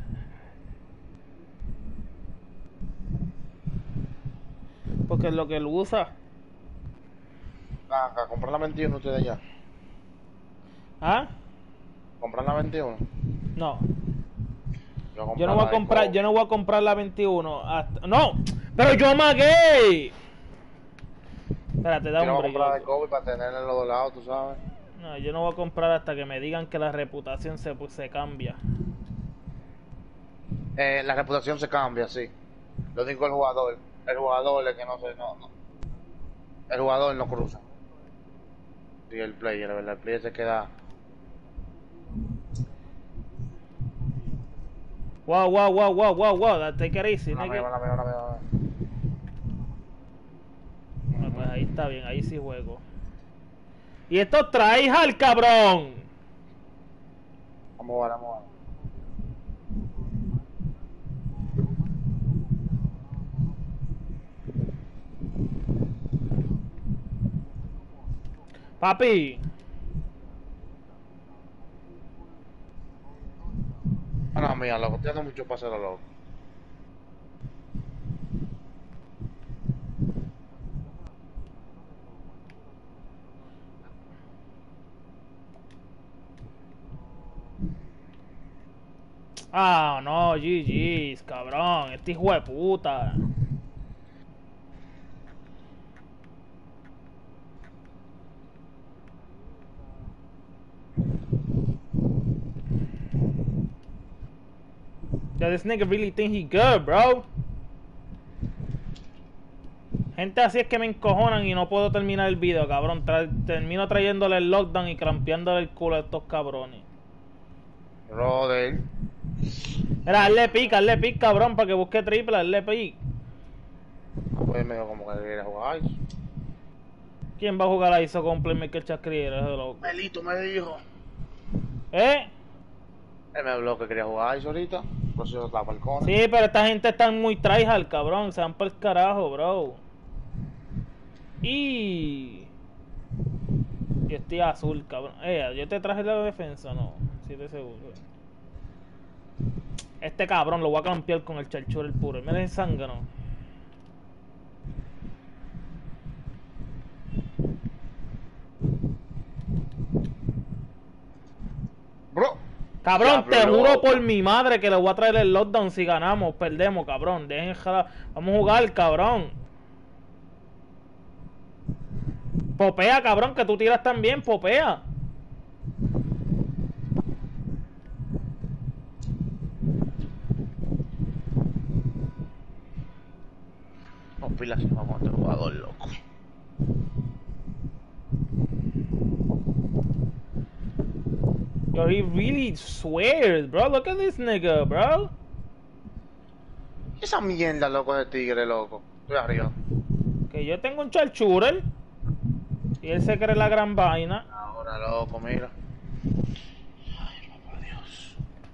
Porque es lo que él usa. Ah, a comprar la veintiuno ustedes ya. ¿Ah? ¿Comprar la veintiuno? No. Yo, Yo no voy a comprar, yo no voy a comprar la veintiuno hasta... ¡No! ¡Pero yo amagué! Espérate, da un Quiero brillo. comprar de Kobe para tener en los dos lados, tú sabes. No, yo no voy a comprar hasta que me digan que la reputación se, pues, se cambia. Eh, la reputación se cambia, sí. Lo único el jugador, el jugador es que no se, no, no. El jugador no cruza. Sí, el player, la verdad, el player se queda. Wow, wow, wow, wow, wow, wow, that take it easy, No, nigga. no, no, no, no, no. Ah, pues ahí está bien, ahí sí juego. Y esto trae al cabrón. Vamos a jugar, vamos a jugar. Papi. Ah, no, mira, loco, estoy dando mucho pase a lo loco. Ah, no, G G's, cabrón. Este hijo de puta. Yeah, this nigga really think he good, bro. Gente así es que me encojonan y no puedo terminar el video, cabrón. Tra termino trayéndole el lockdown y crampeándole el culo a estos cabrones. Brother. Mira, hazle pick, hazle pick, cabrón, para que busque triple, hazle pick. No puede medio como que quería jugar. ¿Quién va a jugar a I S O con Playmaker Chascriera? Ese loco. Melito me dijo. ¿Eh? Él me habló que quería jugar eso ahorita. Por eso yo estaba balcón. Sí, pero esta gente está muy tryhard, cabrón. Se van por el carajo, bro. Y... Yo estoy azul, cabrón. Eh, yo te traje la defensa, no. Sí, de seguro. Este cabrón lo voy a campear con el charchur el puro. Mira ese zángano. Bro. Cabrón, Diablo, te juro loco. por mi madre que le voy a traer el lockdown si ganamos, perdemos, cabrón. Dejen jalar. Vamos a jugar, cabrón. Popea, cabrón, que tú tiras también, popea. No, pilas, vamos a este jugador, loco. Yo, he really swears, bro. Look at this nigga, bro. Esa mierda, loco, de tigre, loco. Estoy arriba. Que yo tengo un charchurer. Y él se cree la gran vaina. Ahora, loco, mira. Ay, papá Dios.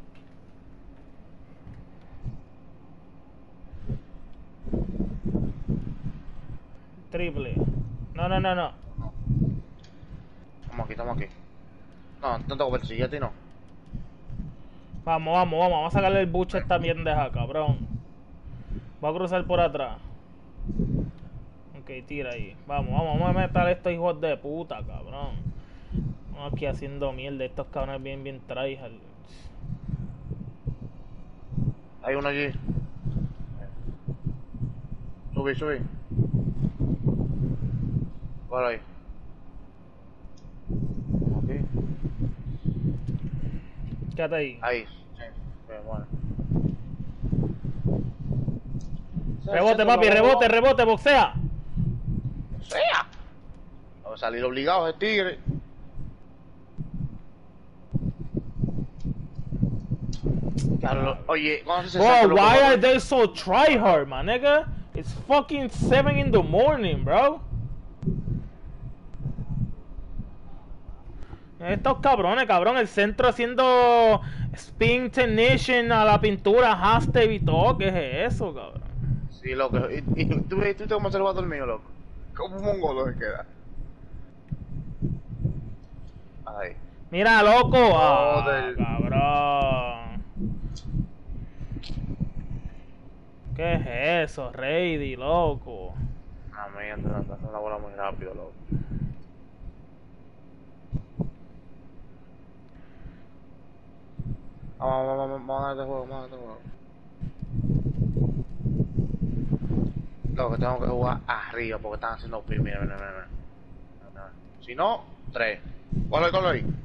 Triple. No, no, no, no. Estamos aquí, estamos aquí. No, no tengo que perseguirte, no. Vamos, vamos, vamos. Vamos a sacarle el buche a esta mierda, cabrón. Voy a cruzar por atrás. Ok, tira ahí. Vamos, vamos, vamos a meter a estos hijos de puta, cabrón. Vamos aquí haciendo mierda. Estos cabrones bien, bien tryhard. Hay uno allí. Subí, subí. Por ahí. Aquí. Quédate ahí. Ahí. Sí. Bien, bueno. Rebote, papi, rebote, rebote, boxea. Sea. Vamos a salir obligados de tigre. Claro, oye, ¿cuándo se Bro, why are they so tryhard, my nigga? It's fucking seven in the morning, bro. Estos cabrones, cabrón, el centro haciendo spin technician a la pintura, hashtag y todo, ¿qué es eso, cabrón? Sí, loco. ¿Y, y tú viste cómo se lo va a dormir, loco? Como un mongolo se queda. Ahí. Mira, loco. Ah, Joder. cabrón. ¿Qué es eso, Reidy, loco? Ah, mira, te lanzas una bola muy rápido, loco. Vamos, vamos, vamos, vamos a dar este juego, vamos a dar este juego. Loco, tengo que jugar arriba porque están haciendo pin. Mira, mira, mira, mira. Mira. Si no, tres. ¿Cuál es el color ahí?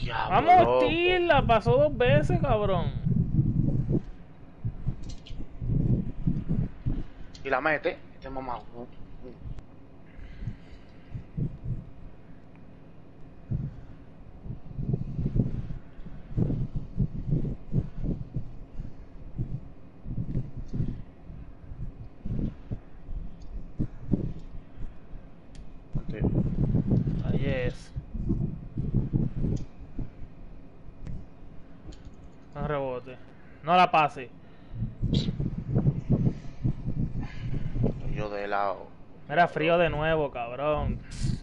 Diablo, Vamos, loco. Steel, la pasó dos veces, cabrón. Y la mete. Este mamá. Ahí es. Un rebote. No la pase. Yo de lado. Era frío de nuevo, cabrón.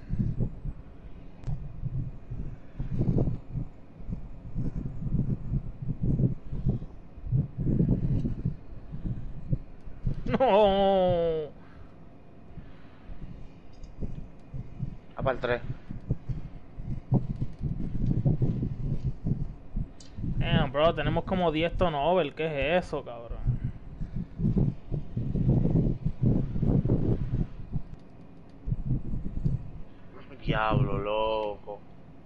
No. A para el tres. Damn, bro, tenemos como diez turnovers. ¿Qué es eso, cabrón? Diablo, loco.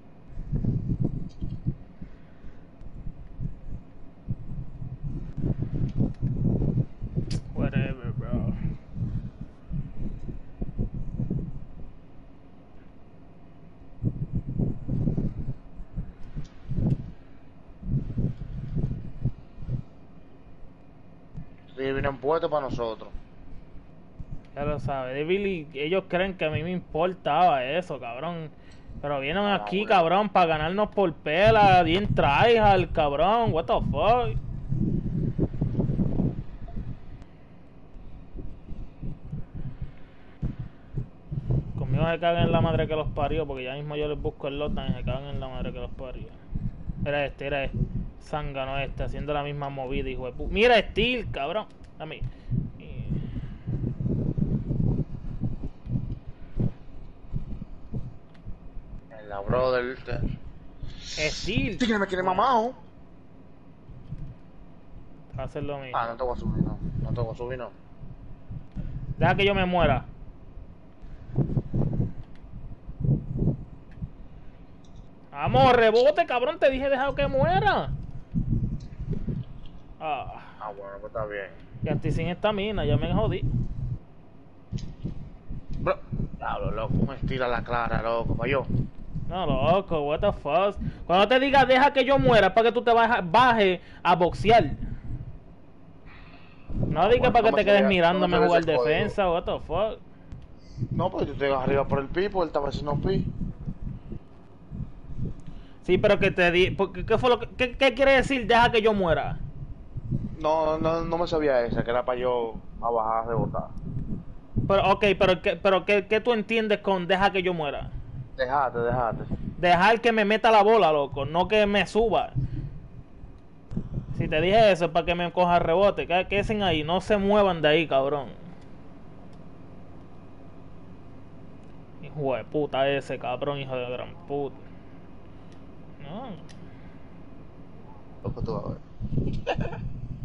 Whatever, bro. Sí, vienen puestos para nosotros. Ya lo sabes. De Billy, ellos creen que a mí me importaba eso, cabrón. Pero vienen Ah, aquí, bueno. cabrón, para ganarnos por pela. Bien tryhard, cabrón. What the fuck. Conmigo se cagan en la madre que los parió, porque ya mismo yo les busco el lotan y se cagan en la madre que los parió. Era este, era este. Zángano este, haciendo la misma movida, hijo de pu... Mira, Steel, cabrón. A mí. En la brother. Steel. Sí que me quiere mamado. Va a hacer lo mismo. Ah, no te voy a subir, no. No te voy a subir, no. Deja que yo me muera. Vamos, rebote, cabrón. Te dije deja que muera. Ah, Ah, bueno, pues está bien. ya estoy sin estamina, ya me jodí. Bro, diablo, loco, un estilo a la clara, loco, pa' yo. No, loco, what the fuck. Cuando te diga deja que yo muera, para que tú te baja- bajes a boxear. No digas bueno, para que no te me quedes sabía- mirándome no me jugar sabía ese código. defensa, what the fuck. No, pues yo estoy arriba por el pipo, él estaba haciendo pi. Sí, pero que te di... porque- ¿Qué fue lo que... ¿Qué, qué quiere decir deja que yo muera? No, no, no me sabía esa, que era para yo a bajar, rebotar. Pero, ok, pero, ¿qué, pero ¿qué, qué tú entiendes con deja que yo muera? Dejate, dejate. Dejar que me meta la bola, loco, no que me suba. Si te dije eso es para que me coja rebote. Que queden ahí, no se muevan de ahí, cabrón. Hijo de puta ese, cabrón, hijo de gran puta. No. Loco, tú vas a ver.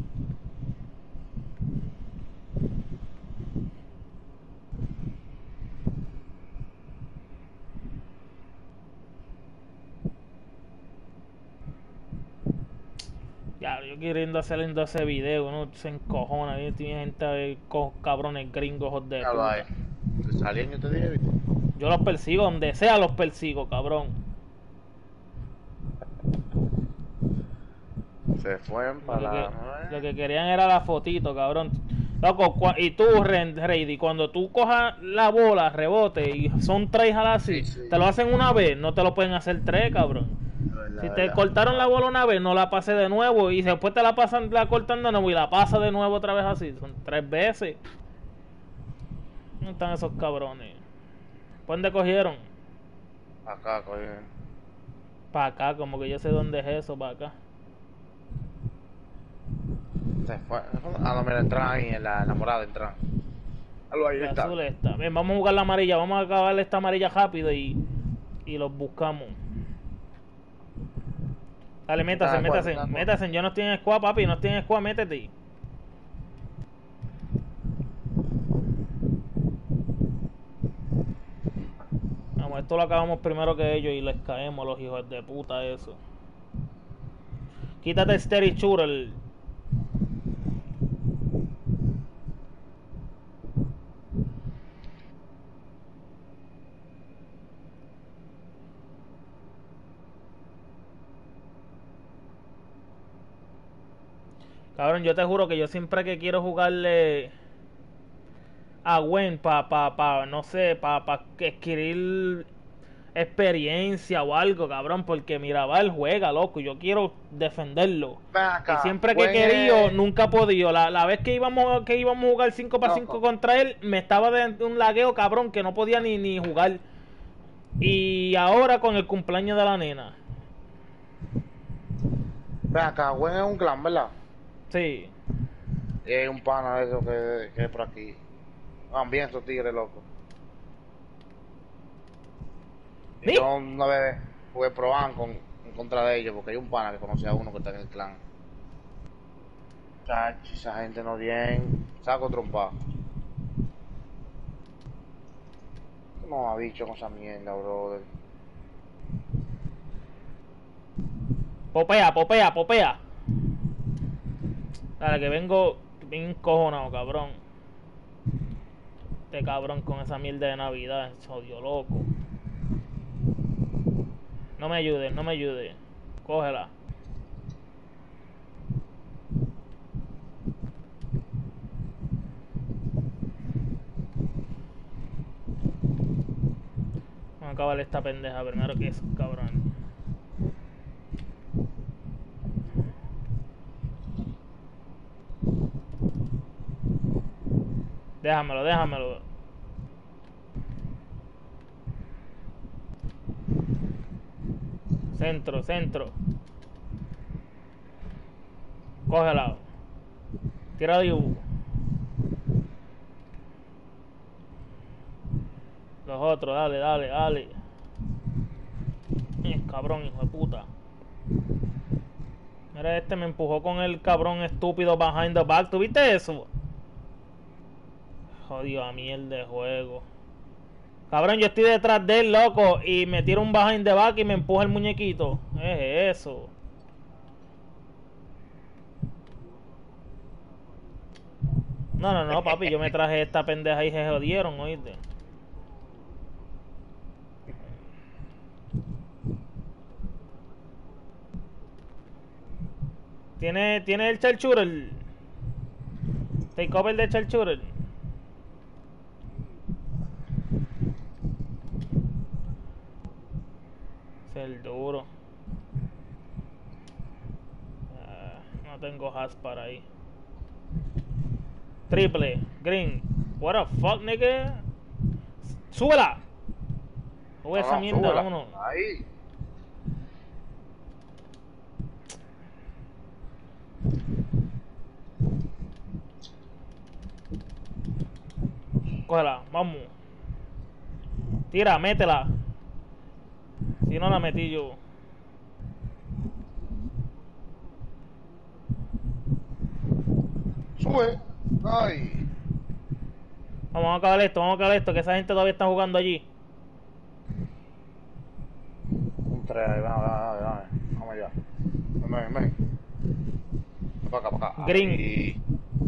Ya, yo queriendo hacer ese video, uno se encojona, ¿eh? Tiene gente de co- cabrones gringos, hijos de Ya lo hay. puta. Te salían, yo te dije, ¿viste? Yo los persigo, donde sea los persigo, cabrón. Se fueron Lo para que, la... lo que querían era la fotito, cabrón. Loco, cua- y tú, Ren- Reidy, cuando tú cojas la bola, rebote, y son tres a así, Sí, sí. te lo hacen una vez, no te lo pueden hacer tres, cabrón. Si te cortaron la bola una vez, no la pase de nuevo, y después te la pasan, la cortan de nuevo, y la pasa de nuevo otra vez así. Son tres veces. ¿Dónde están esos cabrones? ¿Por dónde cogieron? Acá, coño. Para acá, como que yo sé dónde es eso, para acá. Se fue. Ah, no, mira, entran ahí en la enamorada, entran. Algo ahí La está. azul está. Bien, vamos a jugar la amarilla, vamos a acabar esta amarilla rápido y, y los buscamos. Dale, métase, Ah, ¿cuál? métase, Ah, ¿cuál? métase. Yo no estoy en squad, papi, no estoy en squad, métete. Vamos, esto lo acabamos primero que ellos y les caemos los hijos de puta eso. Quítate el steady shooter. Cabrón, yo te juro que yo siempre que quiero jugarle a Gwen para, pa, pa, no sé, para pa adquirir experiencia o algo, cabrón, porque Mirabal juega, loco, yo quiero defenderlo. Ven acá, Y siempre que he Gwen querido, es- nunca he podido. La, la vez que íbamos, que íbamos a jugar cinco para cinco Loco. contra él, me estaba de un lagueo, cabrón, que no podía ni, ni jugar. Y ahora con el cumpleaños de la nena. Ven acá, Gwen es un clan, ¿verdad? Sí. Y hay un pana de esos que, que es por aquí. Van bien esos tigres, loco. Y ¿Sí? yo una vez jugué proban con, en contra de ellos porque hay un pana que conocía a uno que está en el clan. Chacho, esa gente no bien. Saco trompa. No ha bicho con esa mierda, brother. Popea, popea, popea. Dale, que vengo bien encojonado, cabrón. Este cabrón con esa mierda de Navidad, odio loco. No me ayude, no me ayude. Cógela. Vamos a acabar esta pendeja primero que es, cabrón. Déjamelo, déjamelo. Centro, centro. Cógela. Tira de U. Los otros, dale, dale, dale. Eh, cabrón, hijo de puta. Mira, este me empujó con el cabrón estúpido behind the back. ¿Tuviste eso? Jodido a mierda de juego. Cabrón, yo estoy detrás de él, loco. Y me tira un behind the back y me empuja el muñequito. Es eso. No, no, no, papi. Yo me traje esta pendeja y se jodieron, oíste. ¿Tiene, tiene el Charchurer? Take over de Charchurer. Es el duro. Ah, no tengo has para ahí. Triple. Green. What the fuck, nigga. ¡Súbela! Sube esa No, mierda, súbela. vámonos. Ahí. Cógela, vamos. Tira, métela. Si no la metí yo. Sube. Ay. Vamos a acabar esto, vamos a acabar esto, que esa gente todavía está jugando allí. Un tres ahí, ven, ven, ven, ven. Vamos allá. Ven, ven, ven. Ven para acá, para acá. Green. Ahí.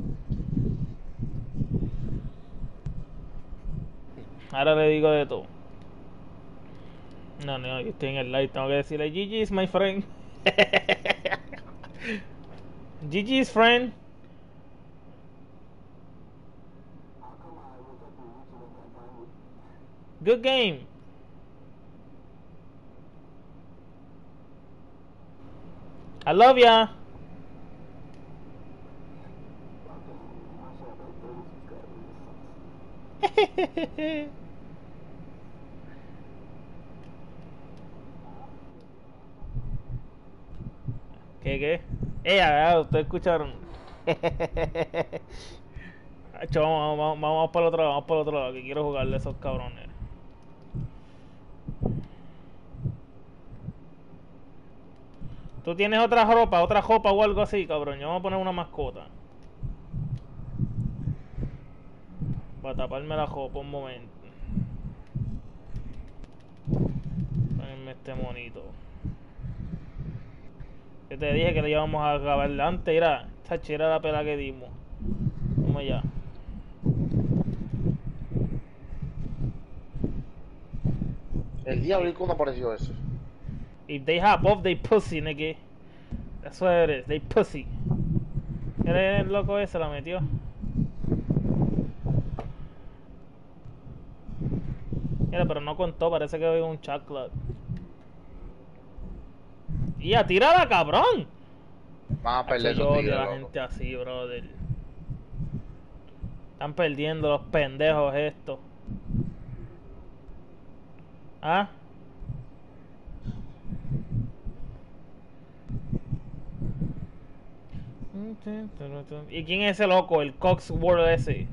Ahora le digo de todo. No, no, yo estoy en el live, tengo que decirle G G's my friend. G G's friend. Good game. I love ya. ¿Qué, qué? Eh, ah, ustedes escucharon. Acho, vamos, vamos, vamos por el otro lado, vamos por el otro lado, que quiero jugarle a esos cabrones. ¿Tú tienes otra ropa, otra ropa o algo así, cabrón? Yo voy a poner una mascota. Para taparme la ropa un momento. Ponme este monito. Yo te dije que le íbamos a acabar antes. Mira, esta chera la pela que dimos. Vamos allá. El diablo, ¿y cuándo apareció eso? If they hop off, they pussy, nigga. That's what it is, they pussy. Mira el loco ese, la metió. Mira, pero no contó, parece que había un chocolate. Y a tirada, cabrón. Van a perder Yo esos odio tigres, a la loco. gente así, brother. Están perdiendo los pendejos estos. ¿Ah? ¿Y quién es ese loco? El Coxworth ese.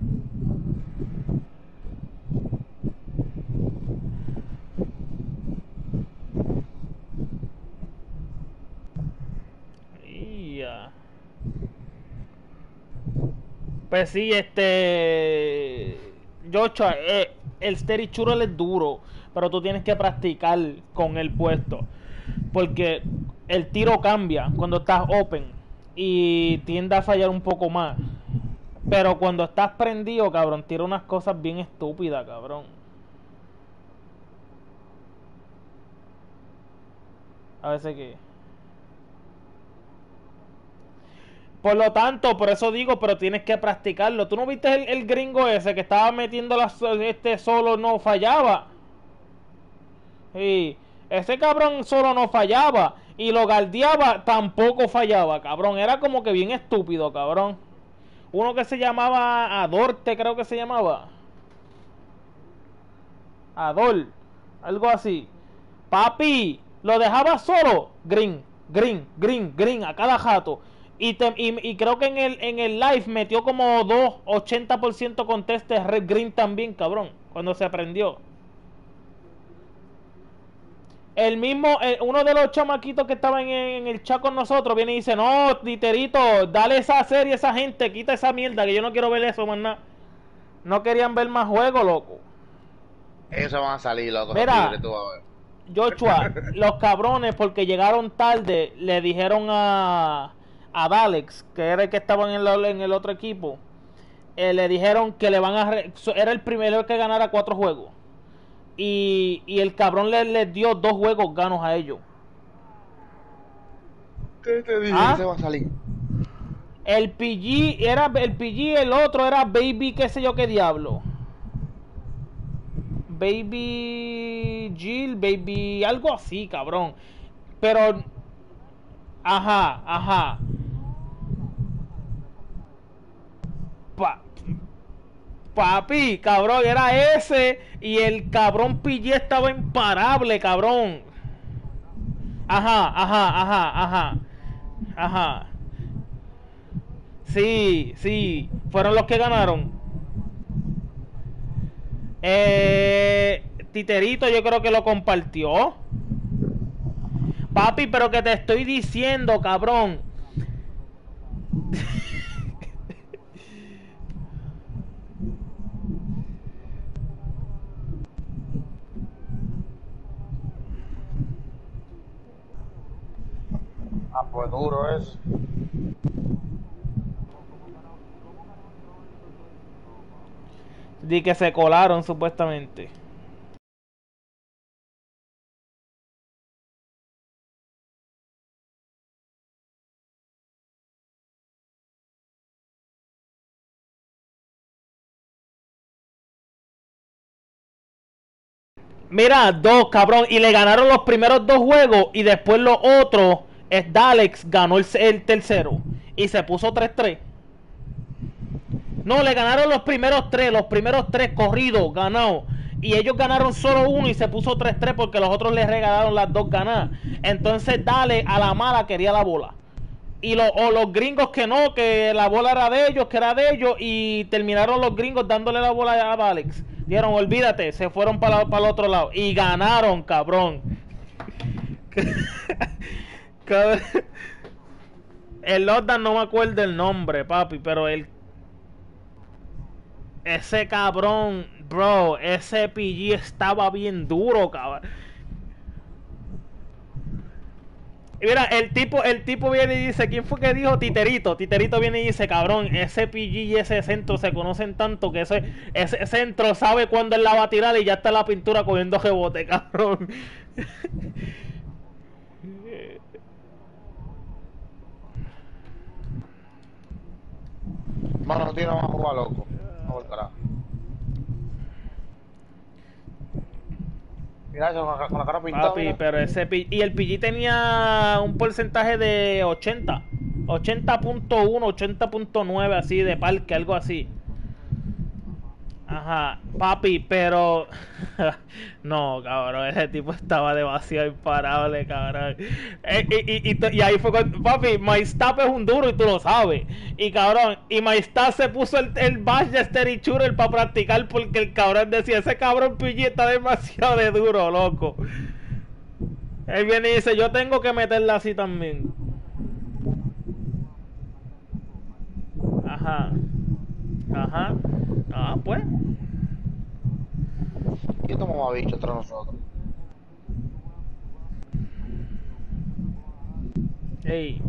Ya. Pues sí, este... Joshua, eh, el steady shooter es duro, pero tú tienes que practicar con el puesto. Porque el tiro cambia cuando estás open y tiende a fallar un poco más. Pero cuando estás prendido, cabrón, tira unas cosas bien estúpidas, cabrón. A veces que... Por lo tanto, por eso digo, pero tienes que practicarlo. ¿Tú no viste el, el gringo ese que estaba metiendo las, este solo no fallaba? Sí, ese cabrón solo no fallaba. Y lo guardiaba, tampoco fallaba, cabrón. Era como que bien estúpido, cabrón. Uno que se llamaba Adorte, creo que se llamaba. Adol, algo así. Papi, lo dejaba solo. Green, green, green, green, a cada jato. Y, te, y, y creo que en el, en el live metió como dos, ochenta por ciento contestes Red Green también, cabrón. Cuando se aprendió. El mismo, eh, uno de los chamaquitos que estaban en, en el chat con nosotros viene y dice: no, Titerito, dale esa serie a esa gente, quita esa mierda, que yo no quiero ver eso, más nada. No querían ver más juegos, loco. Ellos van a salir, loco. Mira, Tigres, tú vas a ver. Joshua, los cabrones, porque llegaron tarde, le dijeron a, a Dalex, que era el que estaba en el, en el otro equipo, eh, le dijeron que le van a... Re, era el primero que ganara cuatro juegos. Y, y el cabrón les le dio dos juegos ganos a ellos. ¿Qué te dije? ¿Ah? Se va a salir. El P G era el P G, el otro era Baby, qué sé yo qué diablo. Baby Jill, Baby, algo así, cabrón. Pero, ajá, ajá. Pa, papi, cabrón, era ese. Y el cabrón P G estaba imparable, cabrón. Ajá, ajá, ajá, ajá. Ajá. Sí, sí. Fueron los que ganaron. Eh, Titerito yo creo que lo compartió. Papi, pero que te estoy diciendo, cabrón. Ah, pues duro eso. Di que se colaron supuestamente. Mira, dos, cabrón. Y le ganaron los primeros dos juegos. Y después los otros, es Dalex ganó el, el tercero. Y se puso tres tres. No, le ganaron los primeros tres. Los primeros tres corridos, ganados. Y ellos ganaron solo uno y se puso tres tres porque los otros les regalaron las dos ganadas. Entonces Dale a la mala quería la bola. Y lo, o los gringos que no, que la bola era de ellos, que era de ellos. Y terminaron los gringos dándole la bola a Dalex. Dijeron, olvídate, se fueron para para el otro lado. Y ganaron, cabrón. El Lockdown no me acuerdo el nombre, papi, pero el... Ese cabrón, bro, ese P G estaba bien duro, cabrón. Mira, el tipo, el tipo viene y dice, ¿quién fue que dijo Titerito? Titerito viene y dice, cabrón, ese P G y ese centro se conocen tanto que ese, ese centro sabe cuándo él la va a tirar y ya está la pintura cogiendo rebote, cabrón. Mano, no tiene más a jugar, loco. Vamos al carajo. Mira eso con la, con la cara pintada. Papi, Mira. pero ese P G, y el P G tenía un porcentaje de ochenta, ochenta punto uno, ochenta punto nueve así de parque, algo así. Ajá, papi, pero no, cabrón, ese tipo estaba demasiado imparable, cabrón. Eh, y, y, y, y ahí fue cuando, papi, Maistap es un duro y tú lo sabes. Y cabrón, y Maistap se puso el, el bash de Steady Shooter para practicar porque el cabrón decía, ese cabrón P G está demasiado de duro, loco. Él viene y dice, yo tengo que meterla así también. Ajá. Ajá. Ah, pues. Y esto mamá bicho tras nosotros. Ey.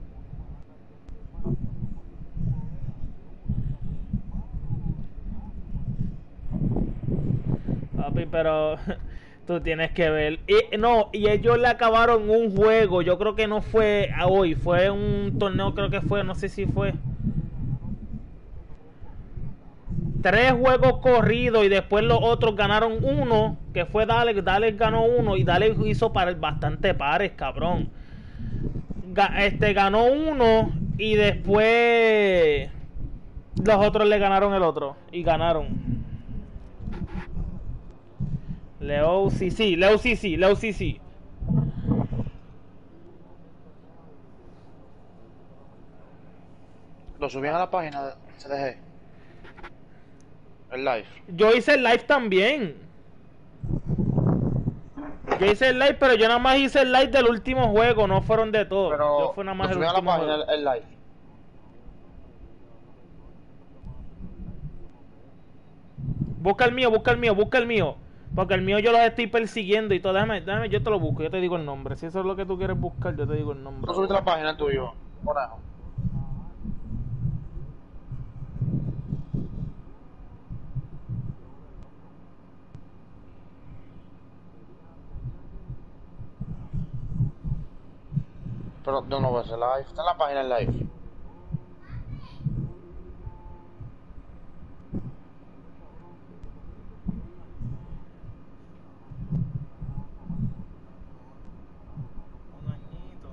Papi, pero tú tienes que ver. Y, no, y ellos le acabaron un juego. Yo creo que no fue a hoy. Fue un torneo, creo que fue. No sé si fue. Tres juegos corridos y después los otros ganaron uno. Que fue Dalex. Dalex ganó uno y Dalex hizo para bastante pares, cabrón. Ga este ganó uno y después los otros le ganaron el otro. Y ganaron. Leo sí, sí, Leo sí, sí, Leo sí, sí. Lo subían a la página de C D G. El live. Yo hice el live también. Yo hice el live, pero yo nada más hice el live del último juego, no fueron de todos. Pero Yo fue nada más lo el subían a la último página juego. el, el live. Busca el mío, busca el mío, busca el mío. Porque el mío yo los estoy persiguiendo y todo. Déjame, déjame, yo te lo busco, yo te digo el nombre. Si eso es lo que tú quieres buscar, yo te digo el nombre. ¿No subiste la página el tuyo? Conejo. Pero no, no ves el live. Está en la página el live. Un añito.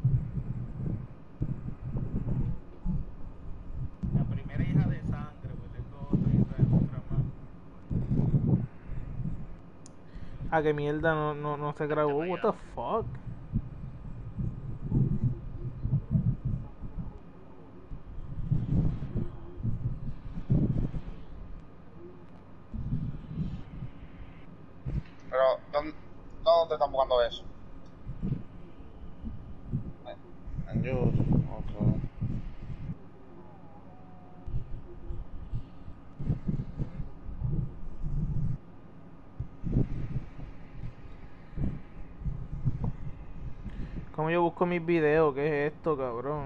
La primera hija de sangre, pues tengo otra hija, otra más. Ah, que mierda, no, no, no se grabó. What the fuck? Pero, ¿dónde, ¿dónde están buscando eso? En YouTube. Ok. ¿Cómo yo busco mis videos? ¿Qué es esto, cabrón?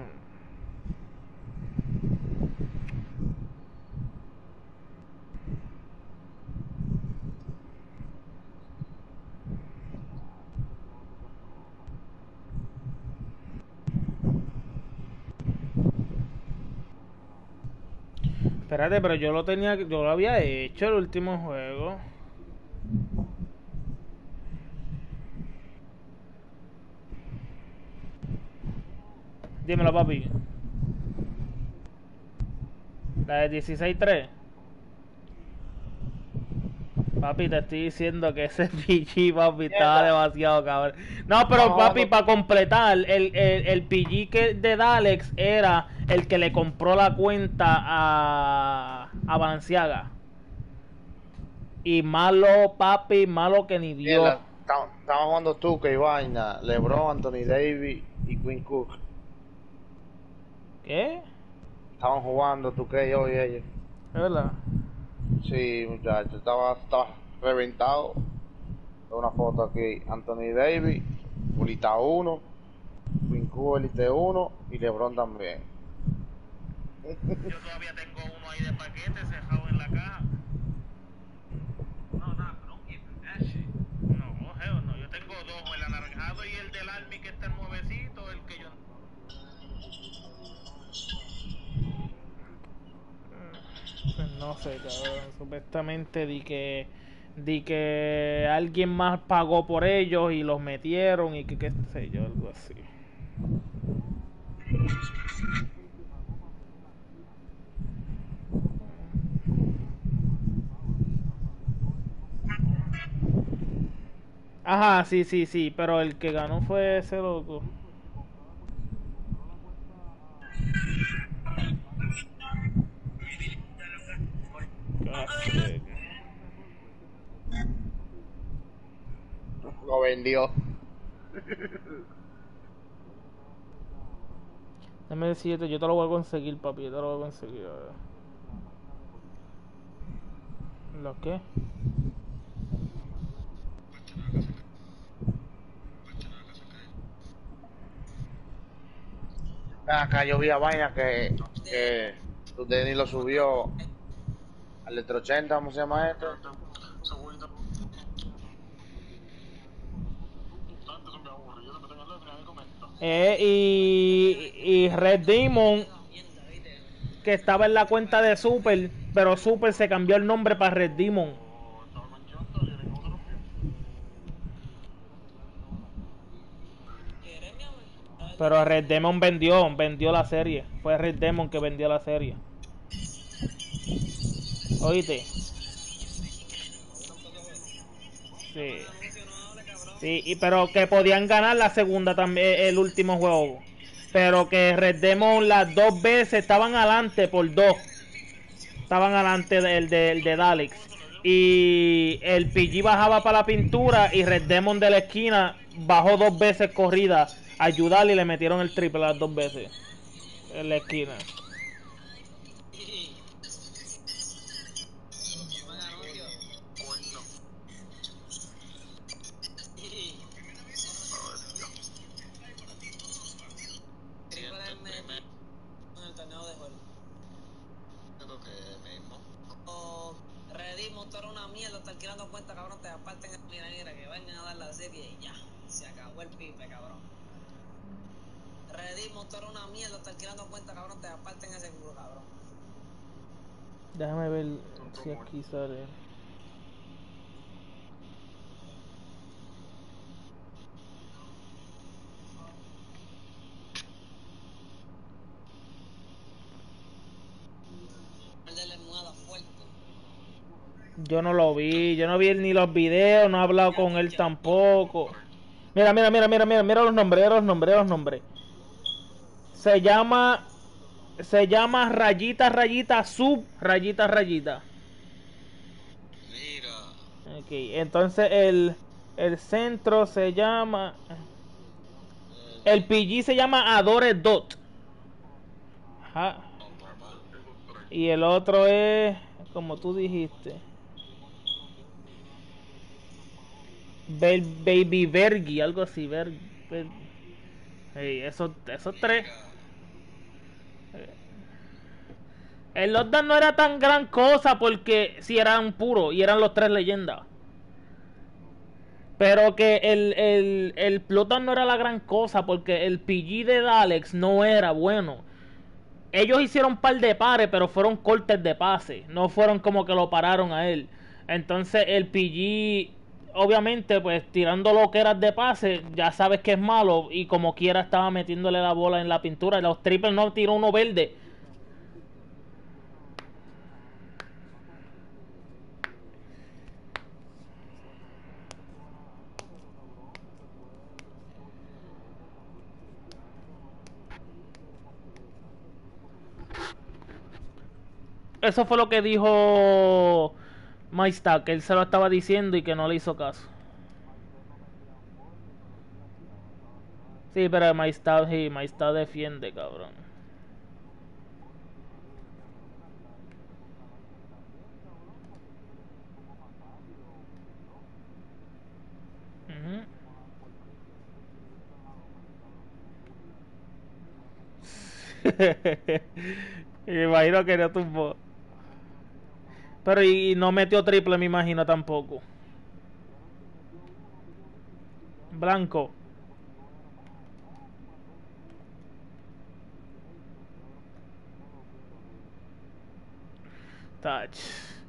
Espérate, pero yo lo tenía, yo lo había hecho el último juego. Dímelo, papi. La de dieciséis tres. Papi, te estoy diciendo que ese P G, papi, estaba demasiado cabrón. No, pero No, papi, no. para completar, el, el, el P G que de Dalex era el que le compró la cuenta a, a Balenciaga. Y malo, papi, malo que ni Dios. Mierda, Estaban estaban jugando tú, que vaina, LeBron, Anthony Davis y Quinn Cook. ¿Qué? Estaban jugando tú, que yo y ellos. ¿Es verdad? Sí, muchachos, estaba, estaba reventado. Tengo una foto aquí, Anthony Davis, bolita uno, Pincu Elite uno y LeBron también. Yo todavía tengo uno ahí de paquete cerrado en la caja. No, no, don't give him that shit. No, hell no. Yo tengo dos, el anaranjado y el del Army que está nuevecito, el que yo... Pues no sé, cabrón. Supuestamente di que... Di que alguien más pagó por ellos y los metieron y que qué sé yo, algo así. Ajá, sí, sí, sí, pero el que ganó fue ese loco. Casi. Lo vendió. Dame decirte, yo te lo voy a conseguir, papi, yo te lo voy a conseguir. A ver. ¿Lo qué? Acá yo vi a vaina que, que usted ni lo subió al Electro ochenta, ¿cómo se llama esto? Eh, y, y Red Demon, que estaba en la cuenta de Super, pero Super se cambió el nombre para Red Demon. Pero Red Demon vendió, vendió la serie. Fue Red Demon que vendió la serie. ¿Oíste? Sí. Sí, y, pero que podían ganar la segunda también, el último juego. Pero que Red Demon las dos veces estaban adelante por dos. Estaban adelante del de, de, de Daleks. Y el P G bajaba para la pintura y Red Demon de la esquina bajó dos veces corrida a ayudarle y le metieron el triple las dos veces en la esquina. Redimos, tú eres una mierda, estar tirando cuenta, cabrón, te aparten en la negra, que vengan a dar la serie y ya, se acabó el pipe, cabrón. Redimos, tú eres una mierda, estar tirando cuenta, cabrón, te aparten ese culo, cabrón. Déjame ver si aquí sale. El de la almohada fuerte. Yo no lo vi, yo no vi ni los videos, no he hablado con él tampoco. Mira, mira, mira, mira, mira, mira los nombres, mira los nombres, mira los nombres. Se llama, se llama rayita, rayita, sub, rayita, rayita. Mira. Ok, entonces el, el centro se llama, el P G se llama Adore Dot. Ajá. Y el otro es, como tú dijiste, Baby Vergi, algo así, Ver, Ver, hey, esos, esos tres. El lockdown no era tan gran cosa porque si eran puros y eran los tres leyendas. Pero que el, el, el lockdown no era la gran cosa porque el P G de Daleks no era bueno. Ellos hicieron un par de pares, pero fueron cortes de pase. No fueron como que lo pararon a él. Entonces el P G, obviamente, pues tirando lo que era de pase, ya sabes que es malo. Y como quiera estaba metiéndole la bola en la pintura. Los triples no tiró uno verde. Eso fue lo que dijo Maestad, que él se lo estaba diciendo y que no le hizo caso. Sí, pero Maestad, sí, Maestad defiende, cabrón. Uh-huh. Y me imagino que no tumbó. Pero y, y no metió triple, me imagino tampoco. Blanco. Touch.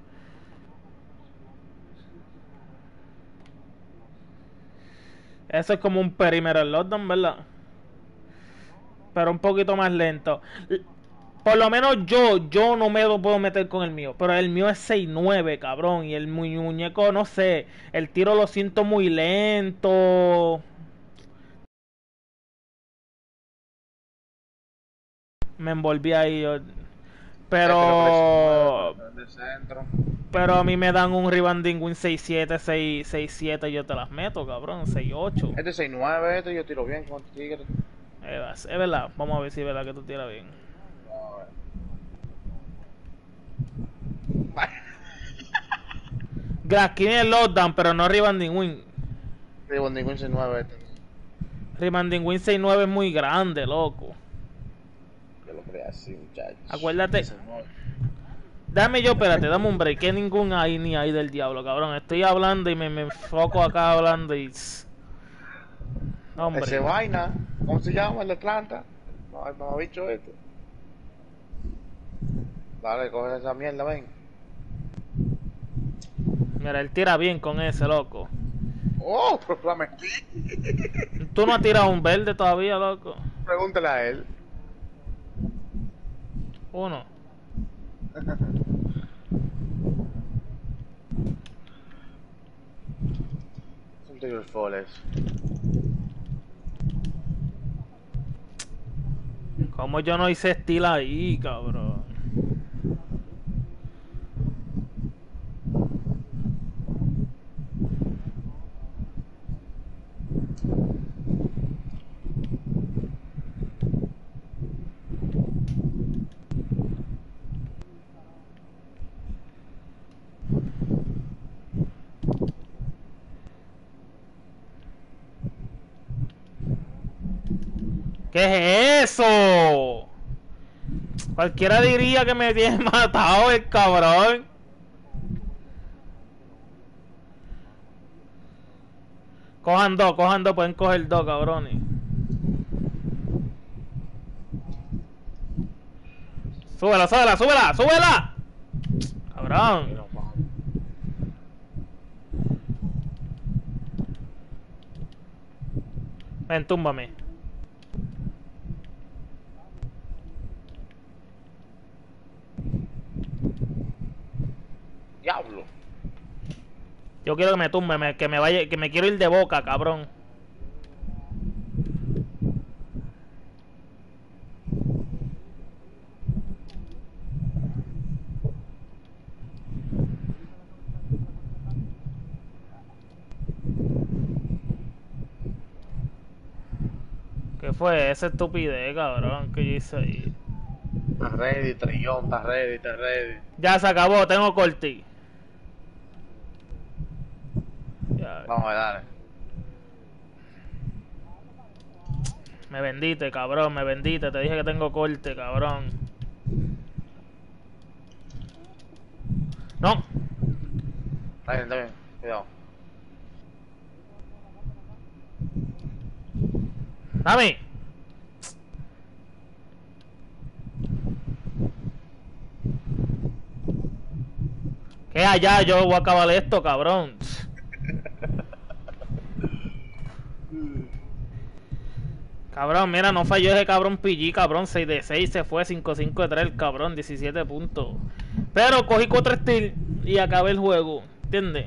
Eso es como un perimeter lockdown, ¿verdad? Pero un poquito más lento. Por lo menos yo, yo no me lo puedo meter con el mío. Pero el mío es seis nueve, cabrón. Y el mu- muñeco, no sé. El tiro lo siento muy lento. Me envolví ahí. Yo. Pero... De centro. Pero a mí me dan un rebounding win seis siete, seis siete. Yo te las meto, cabrón. seis ocho. Este es seis nueve, este yo tiro bien con Tigre. Es verdad. Vamos a ver si es verdad que tú tiras bien. Graskin es lockdown, pero no rebounding win. Digo, ningún seis nueve este. Rebounding win seis nueve es muy grande, loco. Yo lo creé así, muchachos. Acuérdate. Dame yo, espérate, dame un break. Que ningún ahí ni ahí del diablo, cabrón. Estoy hablando y me, me enfoco acá hablando y... Hombre. Ese vaina, ¿cómo se llama? El de Atlanta. No, el mamabicho este. Dale, coge esa mierda, ven. Mira, él tira bien con ese, loco. Oh, pero la metí. Tú no has tirado un verde todavía, loco. Pregúntale a él. Uno. Son de los foles. Como yo no hice estilo ahí, cabrón. ¿Qué es eso? Cualquiera diría que me tiene matado el cabrón. Cojan dos, cojan dos, pueden coger dos, cabrones. Súbela, súbela, súbela, súbela. Cabrón. Ven, túmbame. Diablo. Yo quiero que me tumbe, me- que me vaya, que me quiero ir de boca, cabrón. ¿Qué fue esa estupidez, cabrón, que yo hice ahí? Está ready, trillón, está ready, está ready. Ya se acabó, tengo corti. Ya, Vamos a darle. me vendiste, cabrón, me vendiste. Te dije que tengo corte, cabrón. No. Está bien, está bien. Cuidado. Dame. ¿Qué allá? Yo voy a acabar esto, cabrón. Cabrón, mira, no falló ese cabrón P G, cabrón. seis de seis, se fue cinco cinco de tres, el cabrón, diecisiete puntos. Pero cogí cuatro steals y acabé el juego, ¿entiendes?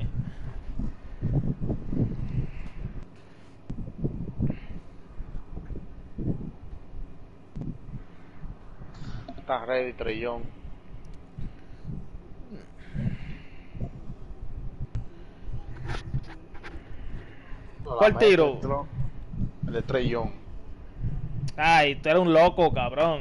Está ready, trillón. ¿Cuál tiro? El de trillón. Ay, tú eres un loco, cabrón.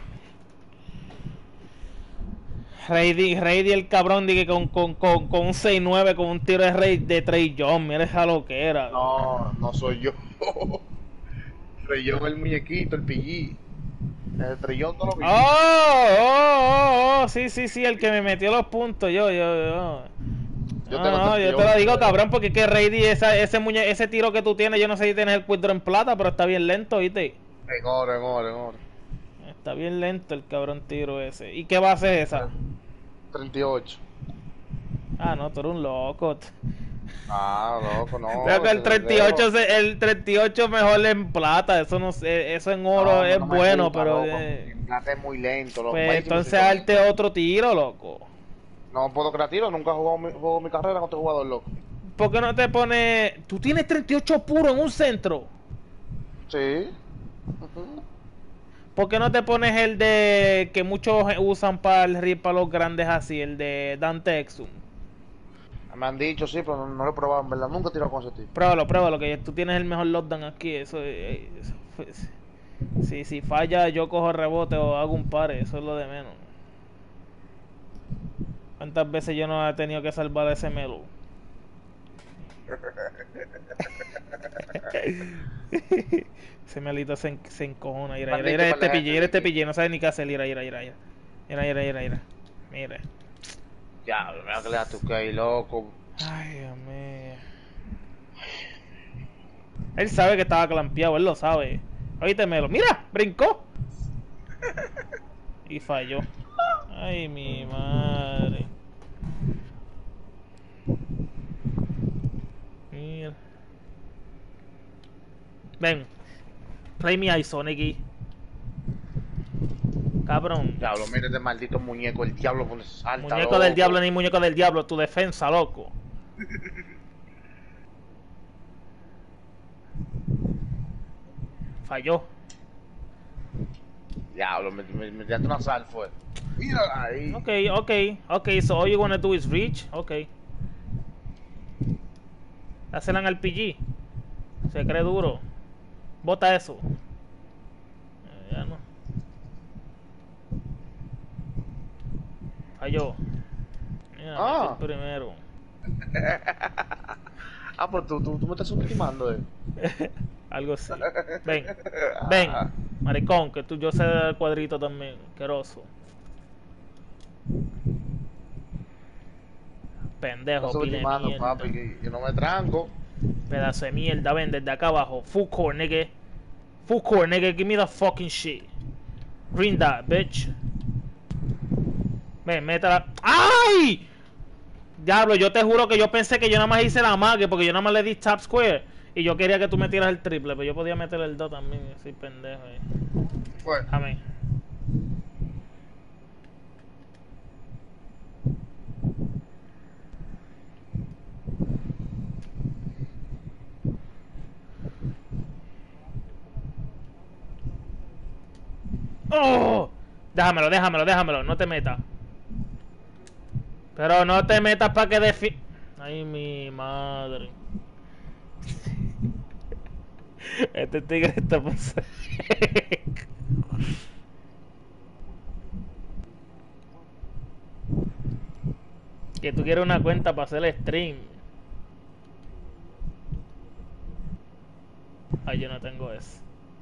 Rey, Rey el cabrón dije con, con, con, con un seis nueve con un tiro de Rey de Trey John, mira esa loquera. No, no soy yo. Trillón el muñequito, el P G. El trillón todos los Oh, bichos. oh, oh, oh, sí, sí, sí, el que me metió los puntos, yo, yo, yo. Yo No, tengo no, yo te lo treinta y ocho, digo, eh. cabrón, porque que Reidy, esa, ese muñe ese tiro que tú tienes, yo no sé si tienes el cuidro en plata, pero está bien lento, ¿viste? En oro, en oro, en oro. Está bien lento el cabrón tiro ese. ¿Y qué base es esa? treinta y ocho. Ah, no, tú eres un loco. Ah, loco, no. Creo que el ese treinta y dedo. ocho, se- el treinta y ocho mejor en plata, eso no sé, eso en oro No, es no me bueno, gusta, pero... loco. eh, En plata es muy lento, loco. pues Vaya, entonces si me siento darte lento. otro tiro, loco. No puedo crear tiro, nunca he jugado mi, juego mi carrera con otro jugador, loco. ¿Por qué no te pones... Tú tienes treinta y ocho puro en un centro? Sí. Ujú. ¿Por qué no te pones el de... que muchos usan para el rip, para los grandes así, el de Dante Exum? Me han dicho, sí, pero no, no lo he probado, en verdad. Nunca he tirado con ese tipo. Pruébalo, pruébalo, que tú tienes el mejor lockdown aquí, eso... eh, eso pues, si, si falla yo cojo rebote o hago un par, eso es lo de menos. ¿Cuántas veces yo no he tenido que salvar ese Melo? Ese Melito se, en- se encojona. Mira, mira, mira este pille, mira este pille, no sabe ni qué hacer. Mira, mira, mira, mira. Mira, mira, mira, mira. Mira. Ya, mira que le das tú que ahí, loco. Ay, Dios mío. Él sabe que estaba clampeado, él lo sabe. Oíste, Melo. Mira, brincó. Y falló. Ay, mi madre. Mira. Ven. Play me Isonic. Cabrón. Diablo, mira este maldito muñeco, el diablo pone salta. Muñeco loco. del diablo ni muñeco del diablo, tu defensa, loco. Falló. Diablo, me, me, me tiraste una sal, fue. Mira ahí. Ok, ok, ok, so all you wanna do is reach. Ok. Dásela en el P G. Se cree duro. Bota eso. Eh, ya no. Falló. Mira, Ah. mete el primero. Ah, pues tú, tú, tú me estás subestimando, eh. Algo así. Ven, ven, maricón, que tú, yo sé del cuadrito también, queroso. Pendejo, Estás pile de subestimando, mierda. papi, que yo no me tranco. Pedazo de mierda, ven desde acá abajo. Full core, nigga. Full core, nigga. Give me the fucking shit. Green dot, bitch. Ven, métela. ¡Ay! Diablo, yo te juro que yo pensé que yo nada más hice la mague porque yo nada más le di tap square. Y yo quería que tú metieras el triple, pero yo podía meter el dos también. Soy pendejo. Eh. Fue. Amén. ¡Oh! Déjamelo, déjamelo, déjamelo. No te metas. Pero no te metas para que defi... Ay, mi madre. Este tigre está pasando. Que tú quieres una cuenta para hacer el stream. Ay, yo no tengo eso.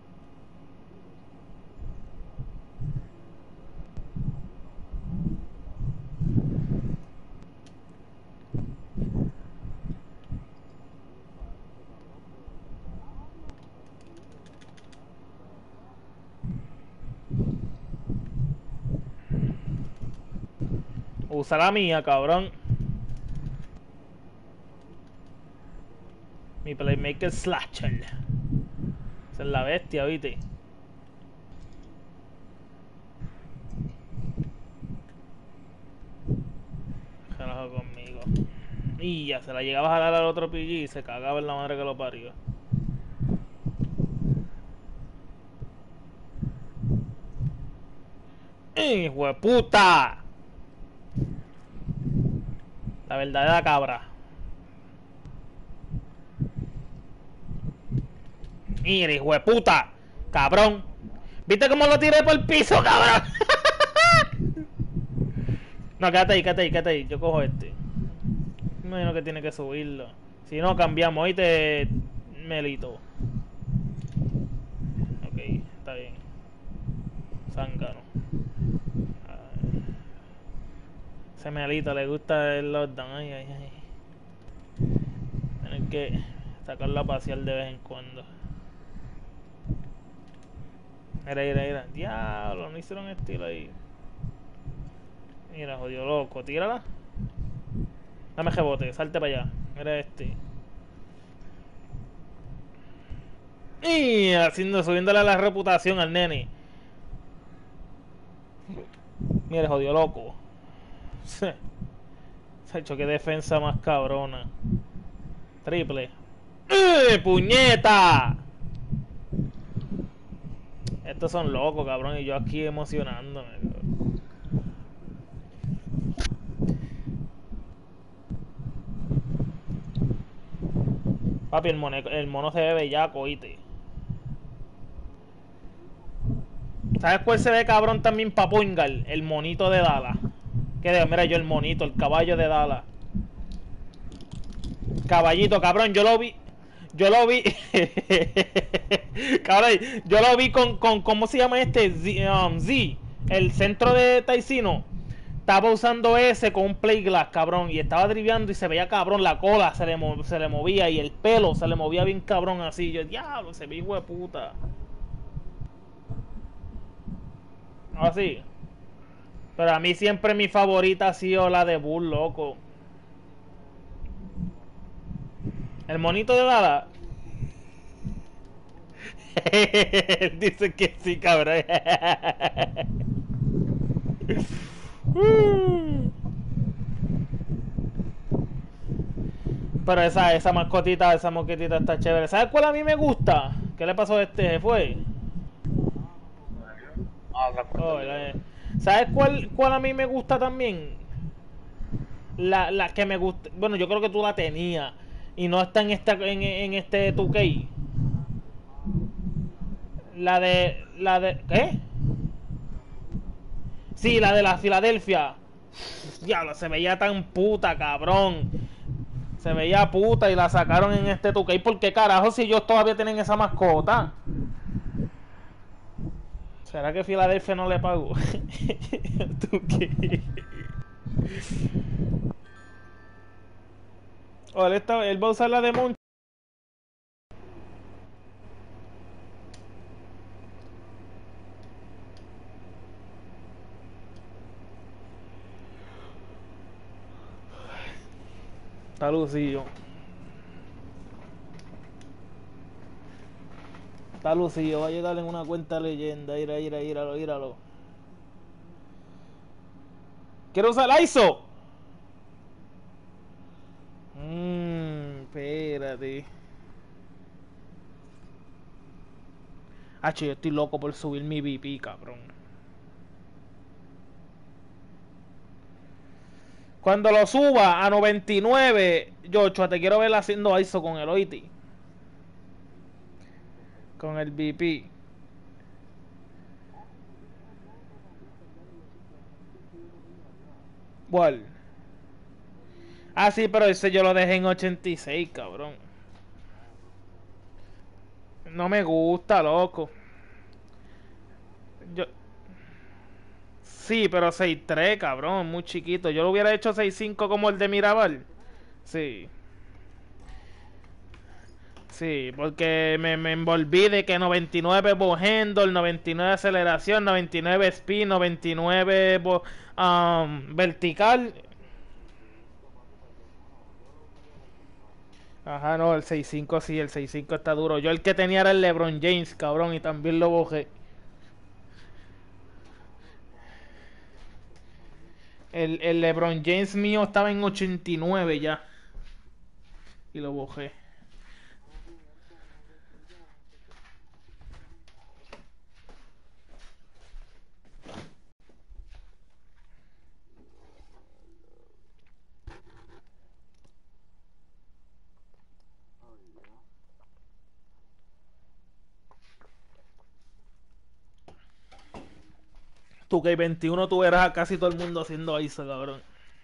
Usa la mía, cabrón. Mi playmaker slasher. Esa es la bestia, ¿viste? Carajo conmigo. Y ya se la llegaba a dar al otro P G y se cagaba en la madre que lo parió. ¡Hijo de puta! La verdadera cabra. Mira, hijo de puta. Cabrón. ¿Viste cómo lo tiré por el piso, cabrón? No, quédate ahí, quédate ahí, quédate ahí. Yo cojo este. Me imagino que tiene que subirlo. Si no, cambiamos. Oíste, Melito. Ok, está bien. zángano. Ese Melito le gusta el lockdown. Ay, ay, ay. Tienen que sacarlo a pasear de vez en cuando. Mira, mira, mira. Diablo, no hicieron estilo ahí. Mira, jodido loco. Tírala. Dame rebote, salte para allá. Mira este. Y haciendo, subiéndole la reputación al nene. Mira, jodido loco. Se ha hecho que defensa más cabrona. Triple. ¡Eh, puñeta! Estos son locos, cabrón. Y yo aquí emocionándome. Papi, el, moneco, el mono se ve bellaco, oíste. ¿Sabes cuál se ve cabrón también pa' Poingal? El monito de Dallas. Que de, mira yo el monito, el caballo de Dallas. Caballito, cabrón, yo lo vi. Yo lo vi. Cabrón, yo lo vi con, con ¿cómo se llama este? Z, um, Z, el centro de Taisino. Estaba usando ese con un play glass, cabrón. Y estaba driveando y se veía cabrón. La cola se le, se le movía y el pelo se le movía bien cabrón así. Yo, diablo, se ve hijo de puta. Así. Pero a mí siempre mi favorita ha sido la de Bull, loco. El monito de Dada. Dice que sí, cabrón. Pero esa, esa mascotita, esa mosquetita está chévere. ¿Sabes cuál a mí me gusta? ¿Qué le pasó a este? ¿Se fue? Oh, la, ¿sabes cuál, cuál a mí me gusta también? La, la que me gusta. Bueno, yo creo que tú la tenías. Y no está en, esta, en, en este dos K. La de. La de. ¿Qué? Sí, la de la Filadelfia. Diablo, se veía tan puta, cabrón. Se veía puta y la sacaron en este dos K. ¿Por qué carajo si ellos todavía tienen esa mascota? ¿Será que Filadelfia no le pagó? ¿Tú qué? Oh, él, está, él va a usar la de Monch. Está lucido. Está lucido. Va a llegar en una cuenta leyenda. Ira, ira, íralo, íralo. ¿Quiero usar I S O? Mmm, espérate. Ah, yo estoy loco por subir mi V P, cabrón. Cuando lo suba a noventa y nueve, Yocho, te quiero ver haciendo I S O con el O I T. Con el V P. ¿Cuál? Ah, sí, pero ese yo lo dejé en ochenta y seis, cabrón. No me gusta, loco. Yo... Sí, pero seis tres, cabrón, muy chiquito. Yo lo hubiera hecho seis cinco como el de Mirabal. Sí. Sí, porque me, me envolví de que noventa y nueve ball handle, noventa y nueve aceleración, noventa y nueve speed, noventa y nueve um, vertical. Ajá, no, el seis cinco sí, el seis cinco está duro. Yo el que tenía era el LeBron James, cabrón, y también lo bojé. El, el LeBron James mío estaba en ochenta y nueve ya. Y lo bojé. Tú que veintiuno tú verás a casi todo el mundo haciendo I S O, cabrón.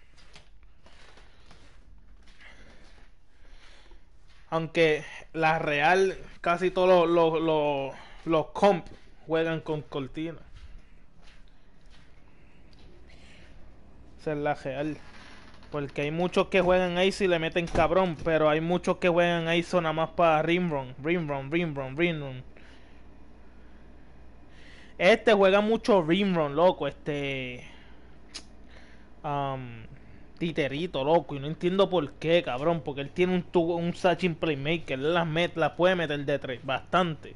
Aunque la real, casi todos los, los, los, los comp juegan con cortina. Esa es la real. Porque hay muchos que juegan Ace y le meten cabrón, pero hay muchos que juegan Ace nada más para rimrun, rimrun, rimrun, rimrun. Este juega mucho rimrun, loco, este... Um, titerito, loco, y no entiendo por qué, cabrón, porque él tiene un, tubo, un Sachin Playmaker, él las, met, las puede meter de tres, bastante.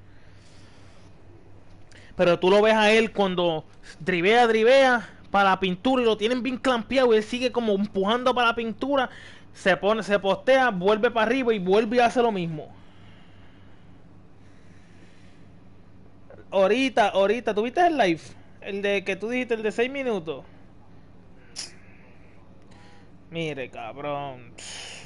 Pero tú lo ves a él cuando drivea, drivea para la pintura y lo tienen bien clampeado y él sigue como empujando para la pintura, se pone, se postea, vuelve para arriba y vuelve y hace lo mismo. Ahorita, ahorita, ¿tuviste el live? El de que tú dijiste, el de seis minutos. Mire, cabrón.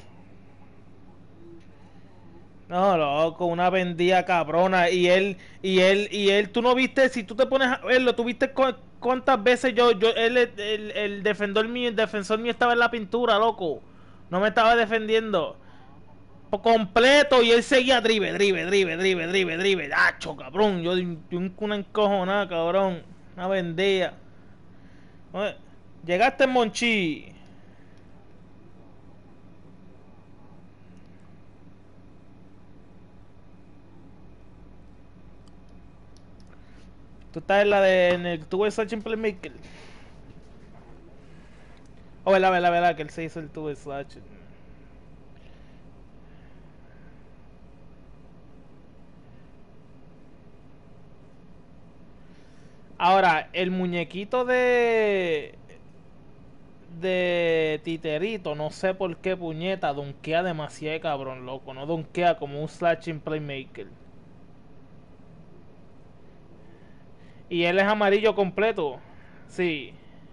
No, loco, una vendida cabrona. Y él, y él, y él, tú no viste, si tú te pones a verlo, tú viste cu cuántas veces yo, yo, él, el, el, el defensor mío, el defensor mío estaba en la pintura, loco. No me estaba defendiendo. Por completo, y él seguía drive, drive, drive, drive, drive, drive. ¡Acho, cabrón! Yo, yo una encojonada, cabrón. Una vendida. Llegaste, Monchi. Tú estás en la de. En el tubo de Sachin Playmaker. Oh, verdad, verdad, verdad, que él se hizo el tubo de Sachin. Ahora, el muñequito de. De Titerito, no sé por qué puñeta, donkea demasiado cabrón, loco. No donkea como un Sachin Playmaker. Y él es amarillo completo. Sí.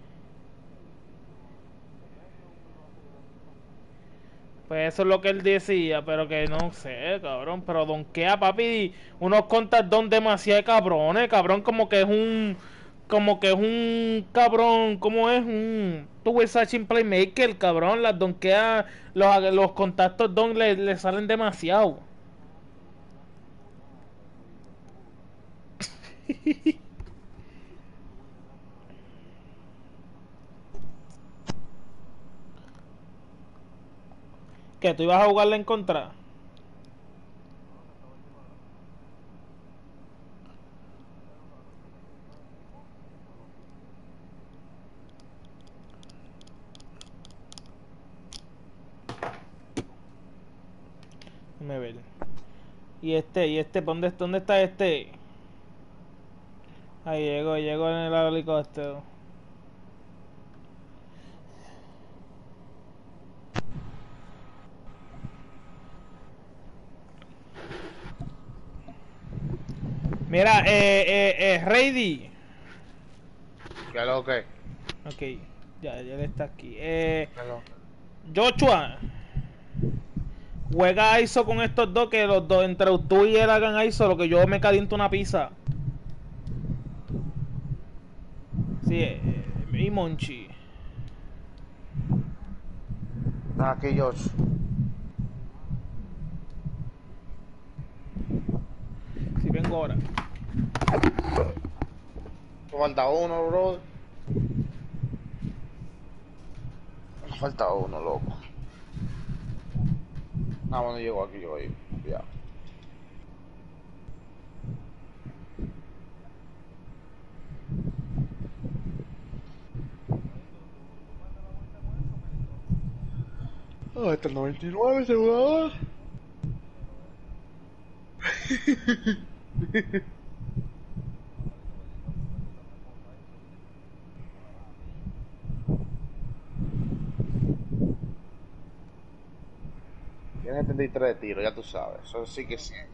Pues eso es lo que él decía, pero que no sé, cabrón. Pero donkea, papi, unos contactos demasiado cabrones, cabrón, como que es un... Como que es un cabrón, como es un... Tu Sachin Playmaker, cabrón, las donkea... Los, los contactos don le, le salen demasiado. ¿Qué? ¿Tú ibas a jugarla en contra? Déjame ver. Y este, y este, ¿dónde, dónde está este? Ahí llegó, llegó en el helicóptero. Mira, eh, eh, eh, Reidy. ¿Qué es lo que? Ok, ya, ya él está aquí. Eh, ¿Qué es lo que? Joshua, juega I S O con estos dos, que los dos, entre tú y él hagan I S O, lo que yo me caliento una pizza. Sí, eh, y Monchi. Está aquí, George. Si vengo ahora. Me falta uno, bro. Me falta uno, loco. Ah, bueno, llego aquí, yo ahí. Ya. Oh, este es noventa y nueve, seguro. Tiene setenta y tres de tiro, ya tú sabes. Eso sí que sí.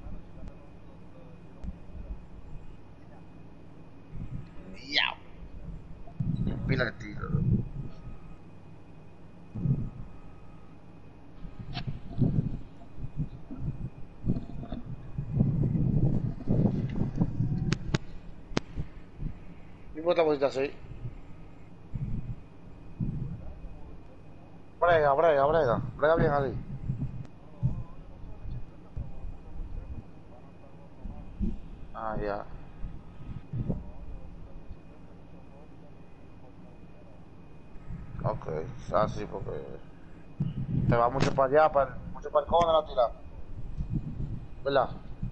Ya. Pila de tiro. ¿Y por qué te pusiste así? Brega, brega, brega. Brega bien ahí. Ah, ya. Ok, así porque te va mucho para allá, para, mucho para el cone la tira, ¿verdad?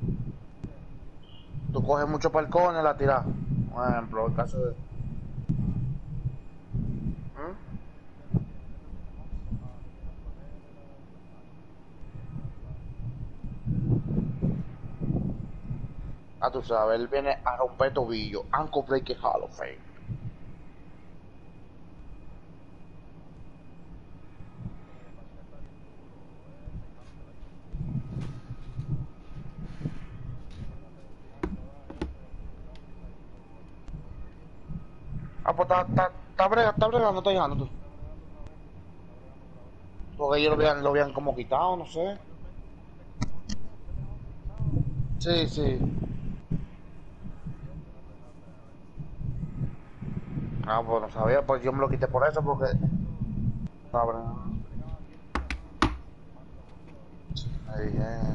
Tú coges mucho para el cone la tira. Por ejemplo, el caso de... ¿Mm? Ah, tú sabes, él viene a romper tobillo. Ankle Breaker Hall of Fame. Ah, pues está, está, está, brega, está bregando, está llegando tú. Porque ellos lo habían, lo habían como quitado, no sé. Sí, sí. Ah, pues no sabía, pues yo me lo quité por eso, porque... Está bregando. Ahí, eh.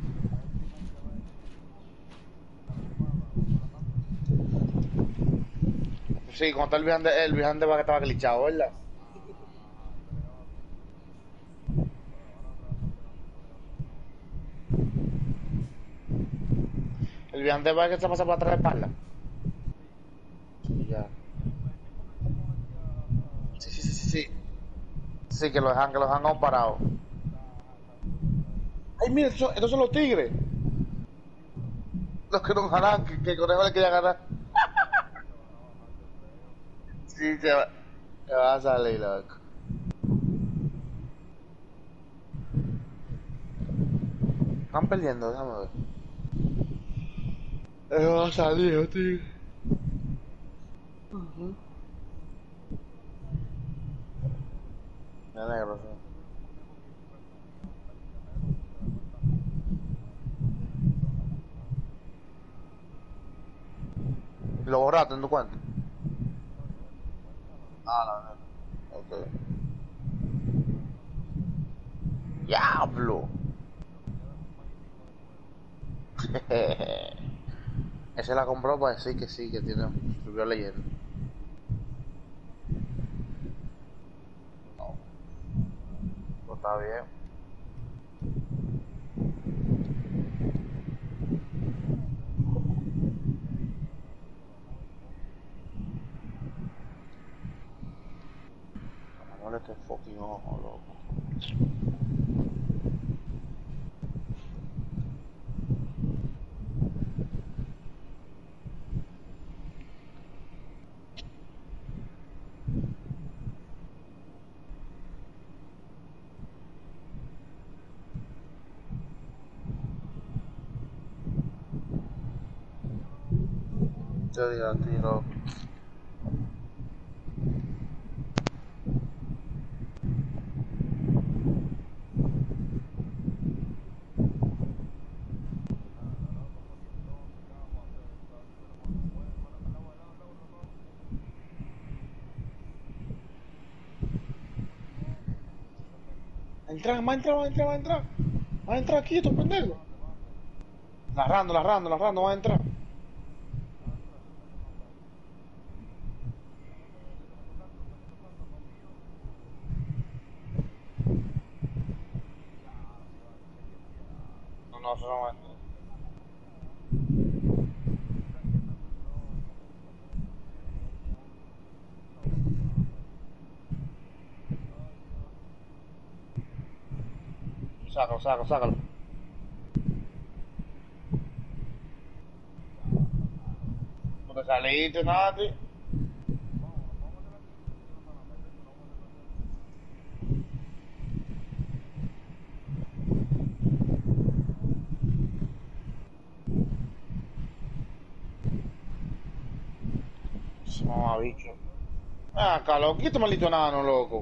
Sí, cuando está el viaje de, el viaje de va que estaba glitchado, ¿verdad? El viaje de va que se pasa por atrás de la espalda. Sí, ya. Sí, sí, sí, sí, sí. Sí, que lo dejan, que lo dejan aún parado. Ay, mira, estos son, estos son los tigres. Los que no ganan, que, que el conejo le quería ganar. Sí, se va, se va a salir, loco. Están perdiendo, déjame ver. Se va a salir, tío. Me alegro, sí. ¿Lo borraste en tu cuenta? Ah, la neta. Ok. ¡Diablo! Ese la compró para decir que sí, que tiene. Subió leyendo. No, pues está bien. No le este fucking ojo, loco. Yo digo a ti, loco. Entra, va a entrar, va a entrar, va a entrar. Va a entrar aquí, estos pendejos. Larrando, larrando, larrando, va a entrar. No, no, eso no va a entrar. Sácalo, sácalo, sácalo. No te saliste nada, tío. Mamá, bicho. Ah, calo, qué maldito nano, loco.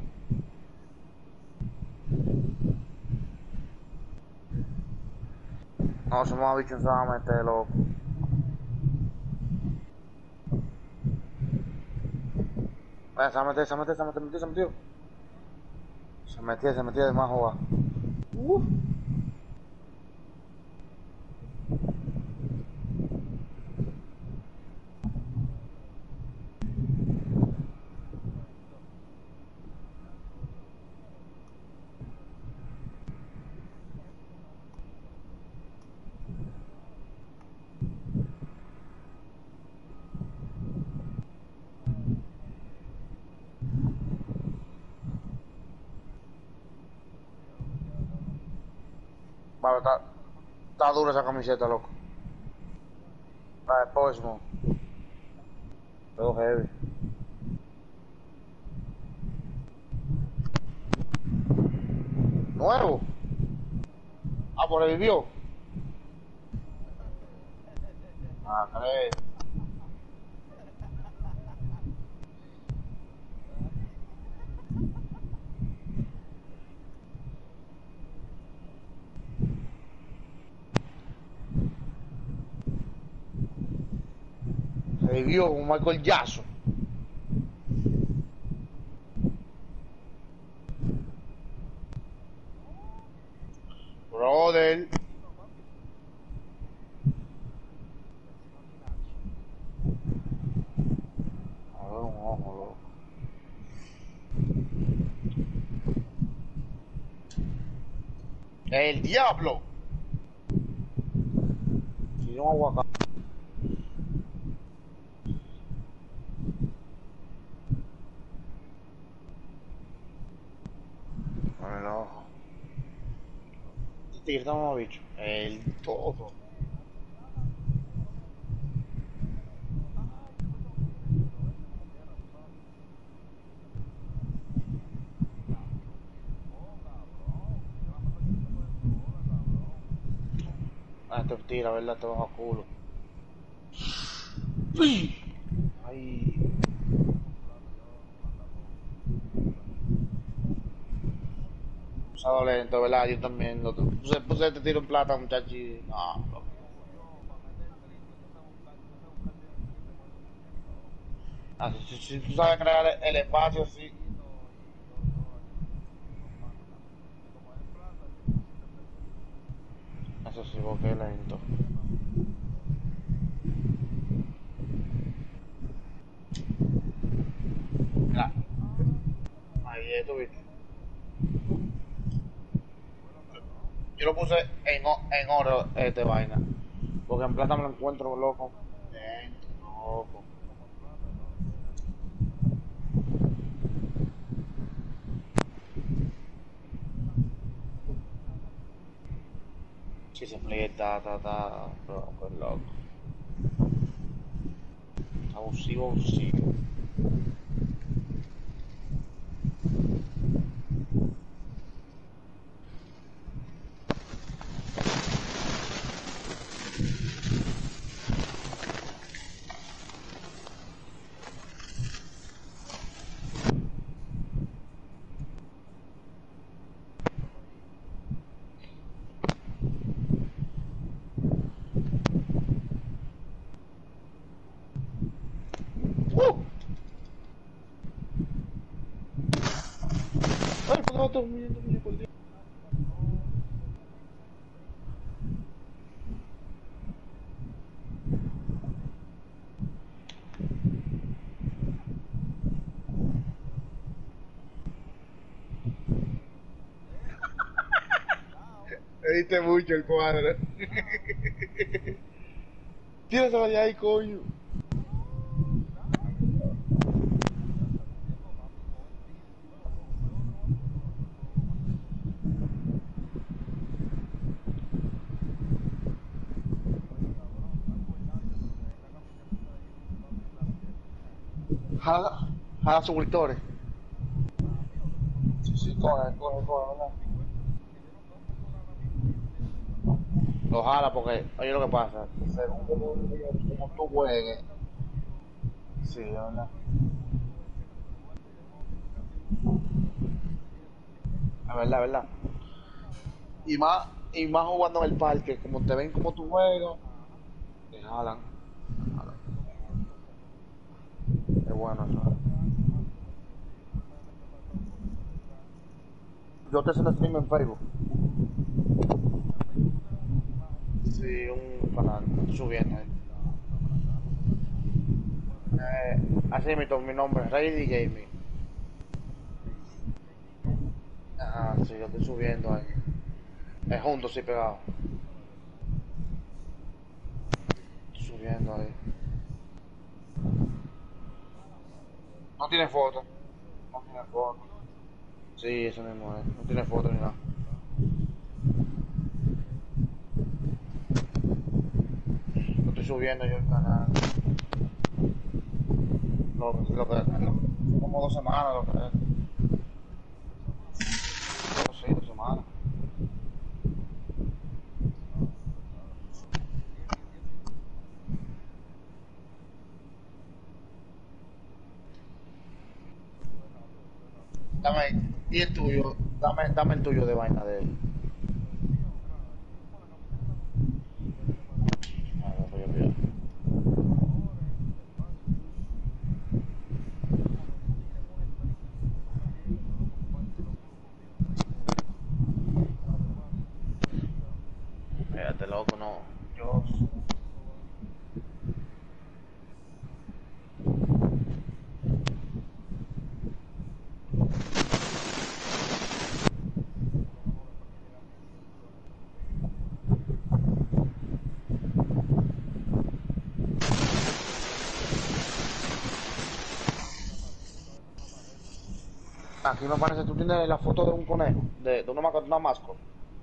No, se mamá, bicho, se va a meter, loco. Eh, se va a meter, se va a meter, se va a meter, se metió, se metió. Se metió, se metió de más joda. Uh. Vale, está, está dura esa camiseta, loco. La de Postman. Todo heavy. Nuevo. Ah, pues revivió. Ah, crees. Revivió como Michael Jackson. Brother. A ver, un ojo, loco. El diablo. Si no aguacate. Con el ojo. Este estamos bicho. El todo. Ah, te tira, ¿verdad? Te baja culo. Uy. Ay. Usado lento, ¿verdad? Yo también. Lo puse, puse este tiro en plata, muchacho. Y... no, loco. Ah, si, si, si tú sabes crear el, el espacio así. Eso sí, porque es lento. Mira. Ahí esto, viste. Yo lo puse en, o- en oro, este vaina. Porque en plata me lo encuentro, loco. Lento, loco. Si se pliegue, está, está, está. Loco, loco. Abusivo, abusivo. ¡Uh! ¡Ay, por favor, estoy muriendo, muriendo, por Dios! Me diste mucho el cuadro. Tírasela de ahí, coño. Jala, jala suscriptores. Sí, sí, coge, coge, coge, ¿verdad? Lo jala porque, oye lo que pasa, según como, como tú juegues. Sí, ¿verdad? Es verdad, es verdad. Y más, y más jugando en el parque, como te ven como tú juegas, te jalan. Te jalan. Es bueno eso. Yo te haciendo stream en Facebook. Sí, un canal, estoy subiendo ahí. Eh, así mi, mi nombre es Rey D Gaming. Ah, sí, yo estoy subiendo ahí. Es juntos, sí, pegado. Estoy subiendo ahí. No tiene foto. No tiene foto. Sí, eso mismo es. No tiene foto ni nada. estoy subiendo yo el canal. Lo, lo que, lo, como dos semanas lo que es. Dos, sí, dos semanas. Dame, y el tuyo, dame, dame el tuyo de vaina de él. A ver, voy a enviar. Espérate, loco, no. Yo. Aquí me parece, tú tienes la foto de un conejo, de, de una, ma- una mascota.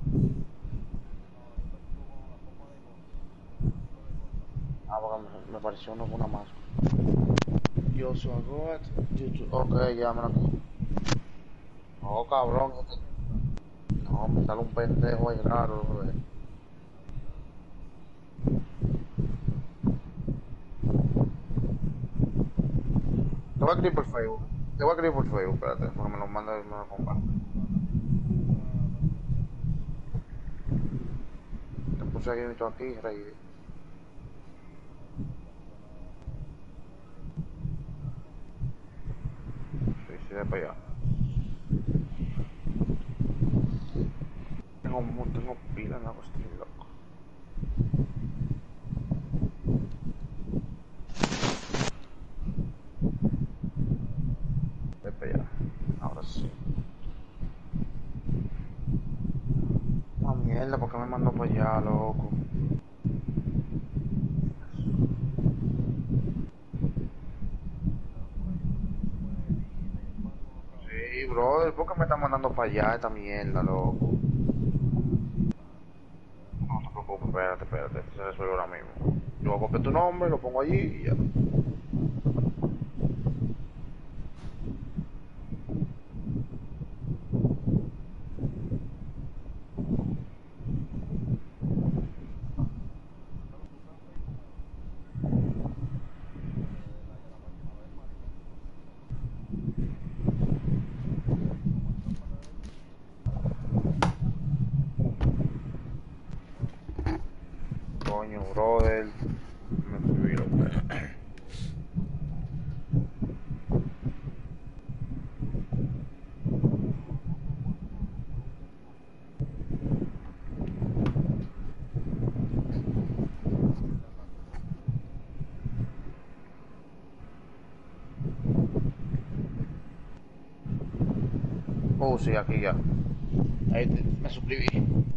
Ah, porque me, me pareció uno con una mascota. Yo soy God, YouTube. Ok, llámalo aquí. Oh, cabrón. este- No, me sale un pendejo ahí raro, bro. Te voy a escribir por Facebook. Te voy a escribir por Facebook, espérate, porque me lo manda y me lo comparte. Te puse aquí, esto aquí, rey. Sí, sí, de para allá. Tengo, mu- tengo pila en la cuestión, loco. Ve para allá. Ahora sí. Ah, mierda, ¿por qué me mandó para allá, loco? Sí, brother, ¿por qué me está mandando para allá esta mierda, loco? No te preocupes, espérate, espérate, esto se resuelve ahora mismo. Yo copio tu nombre, lo pongo allí y ya. Coño, brother. Me escribí, loco. Oh, sí, aquí ya. Ahí te- me suscribí.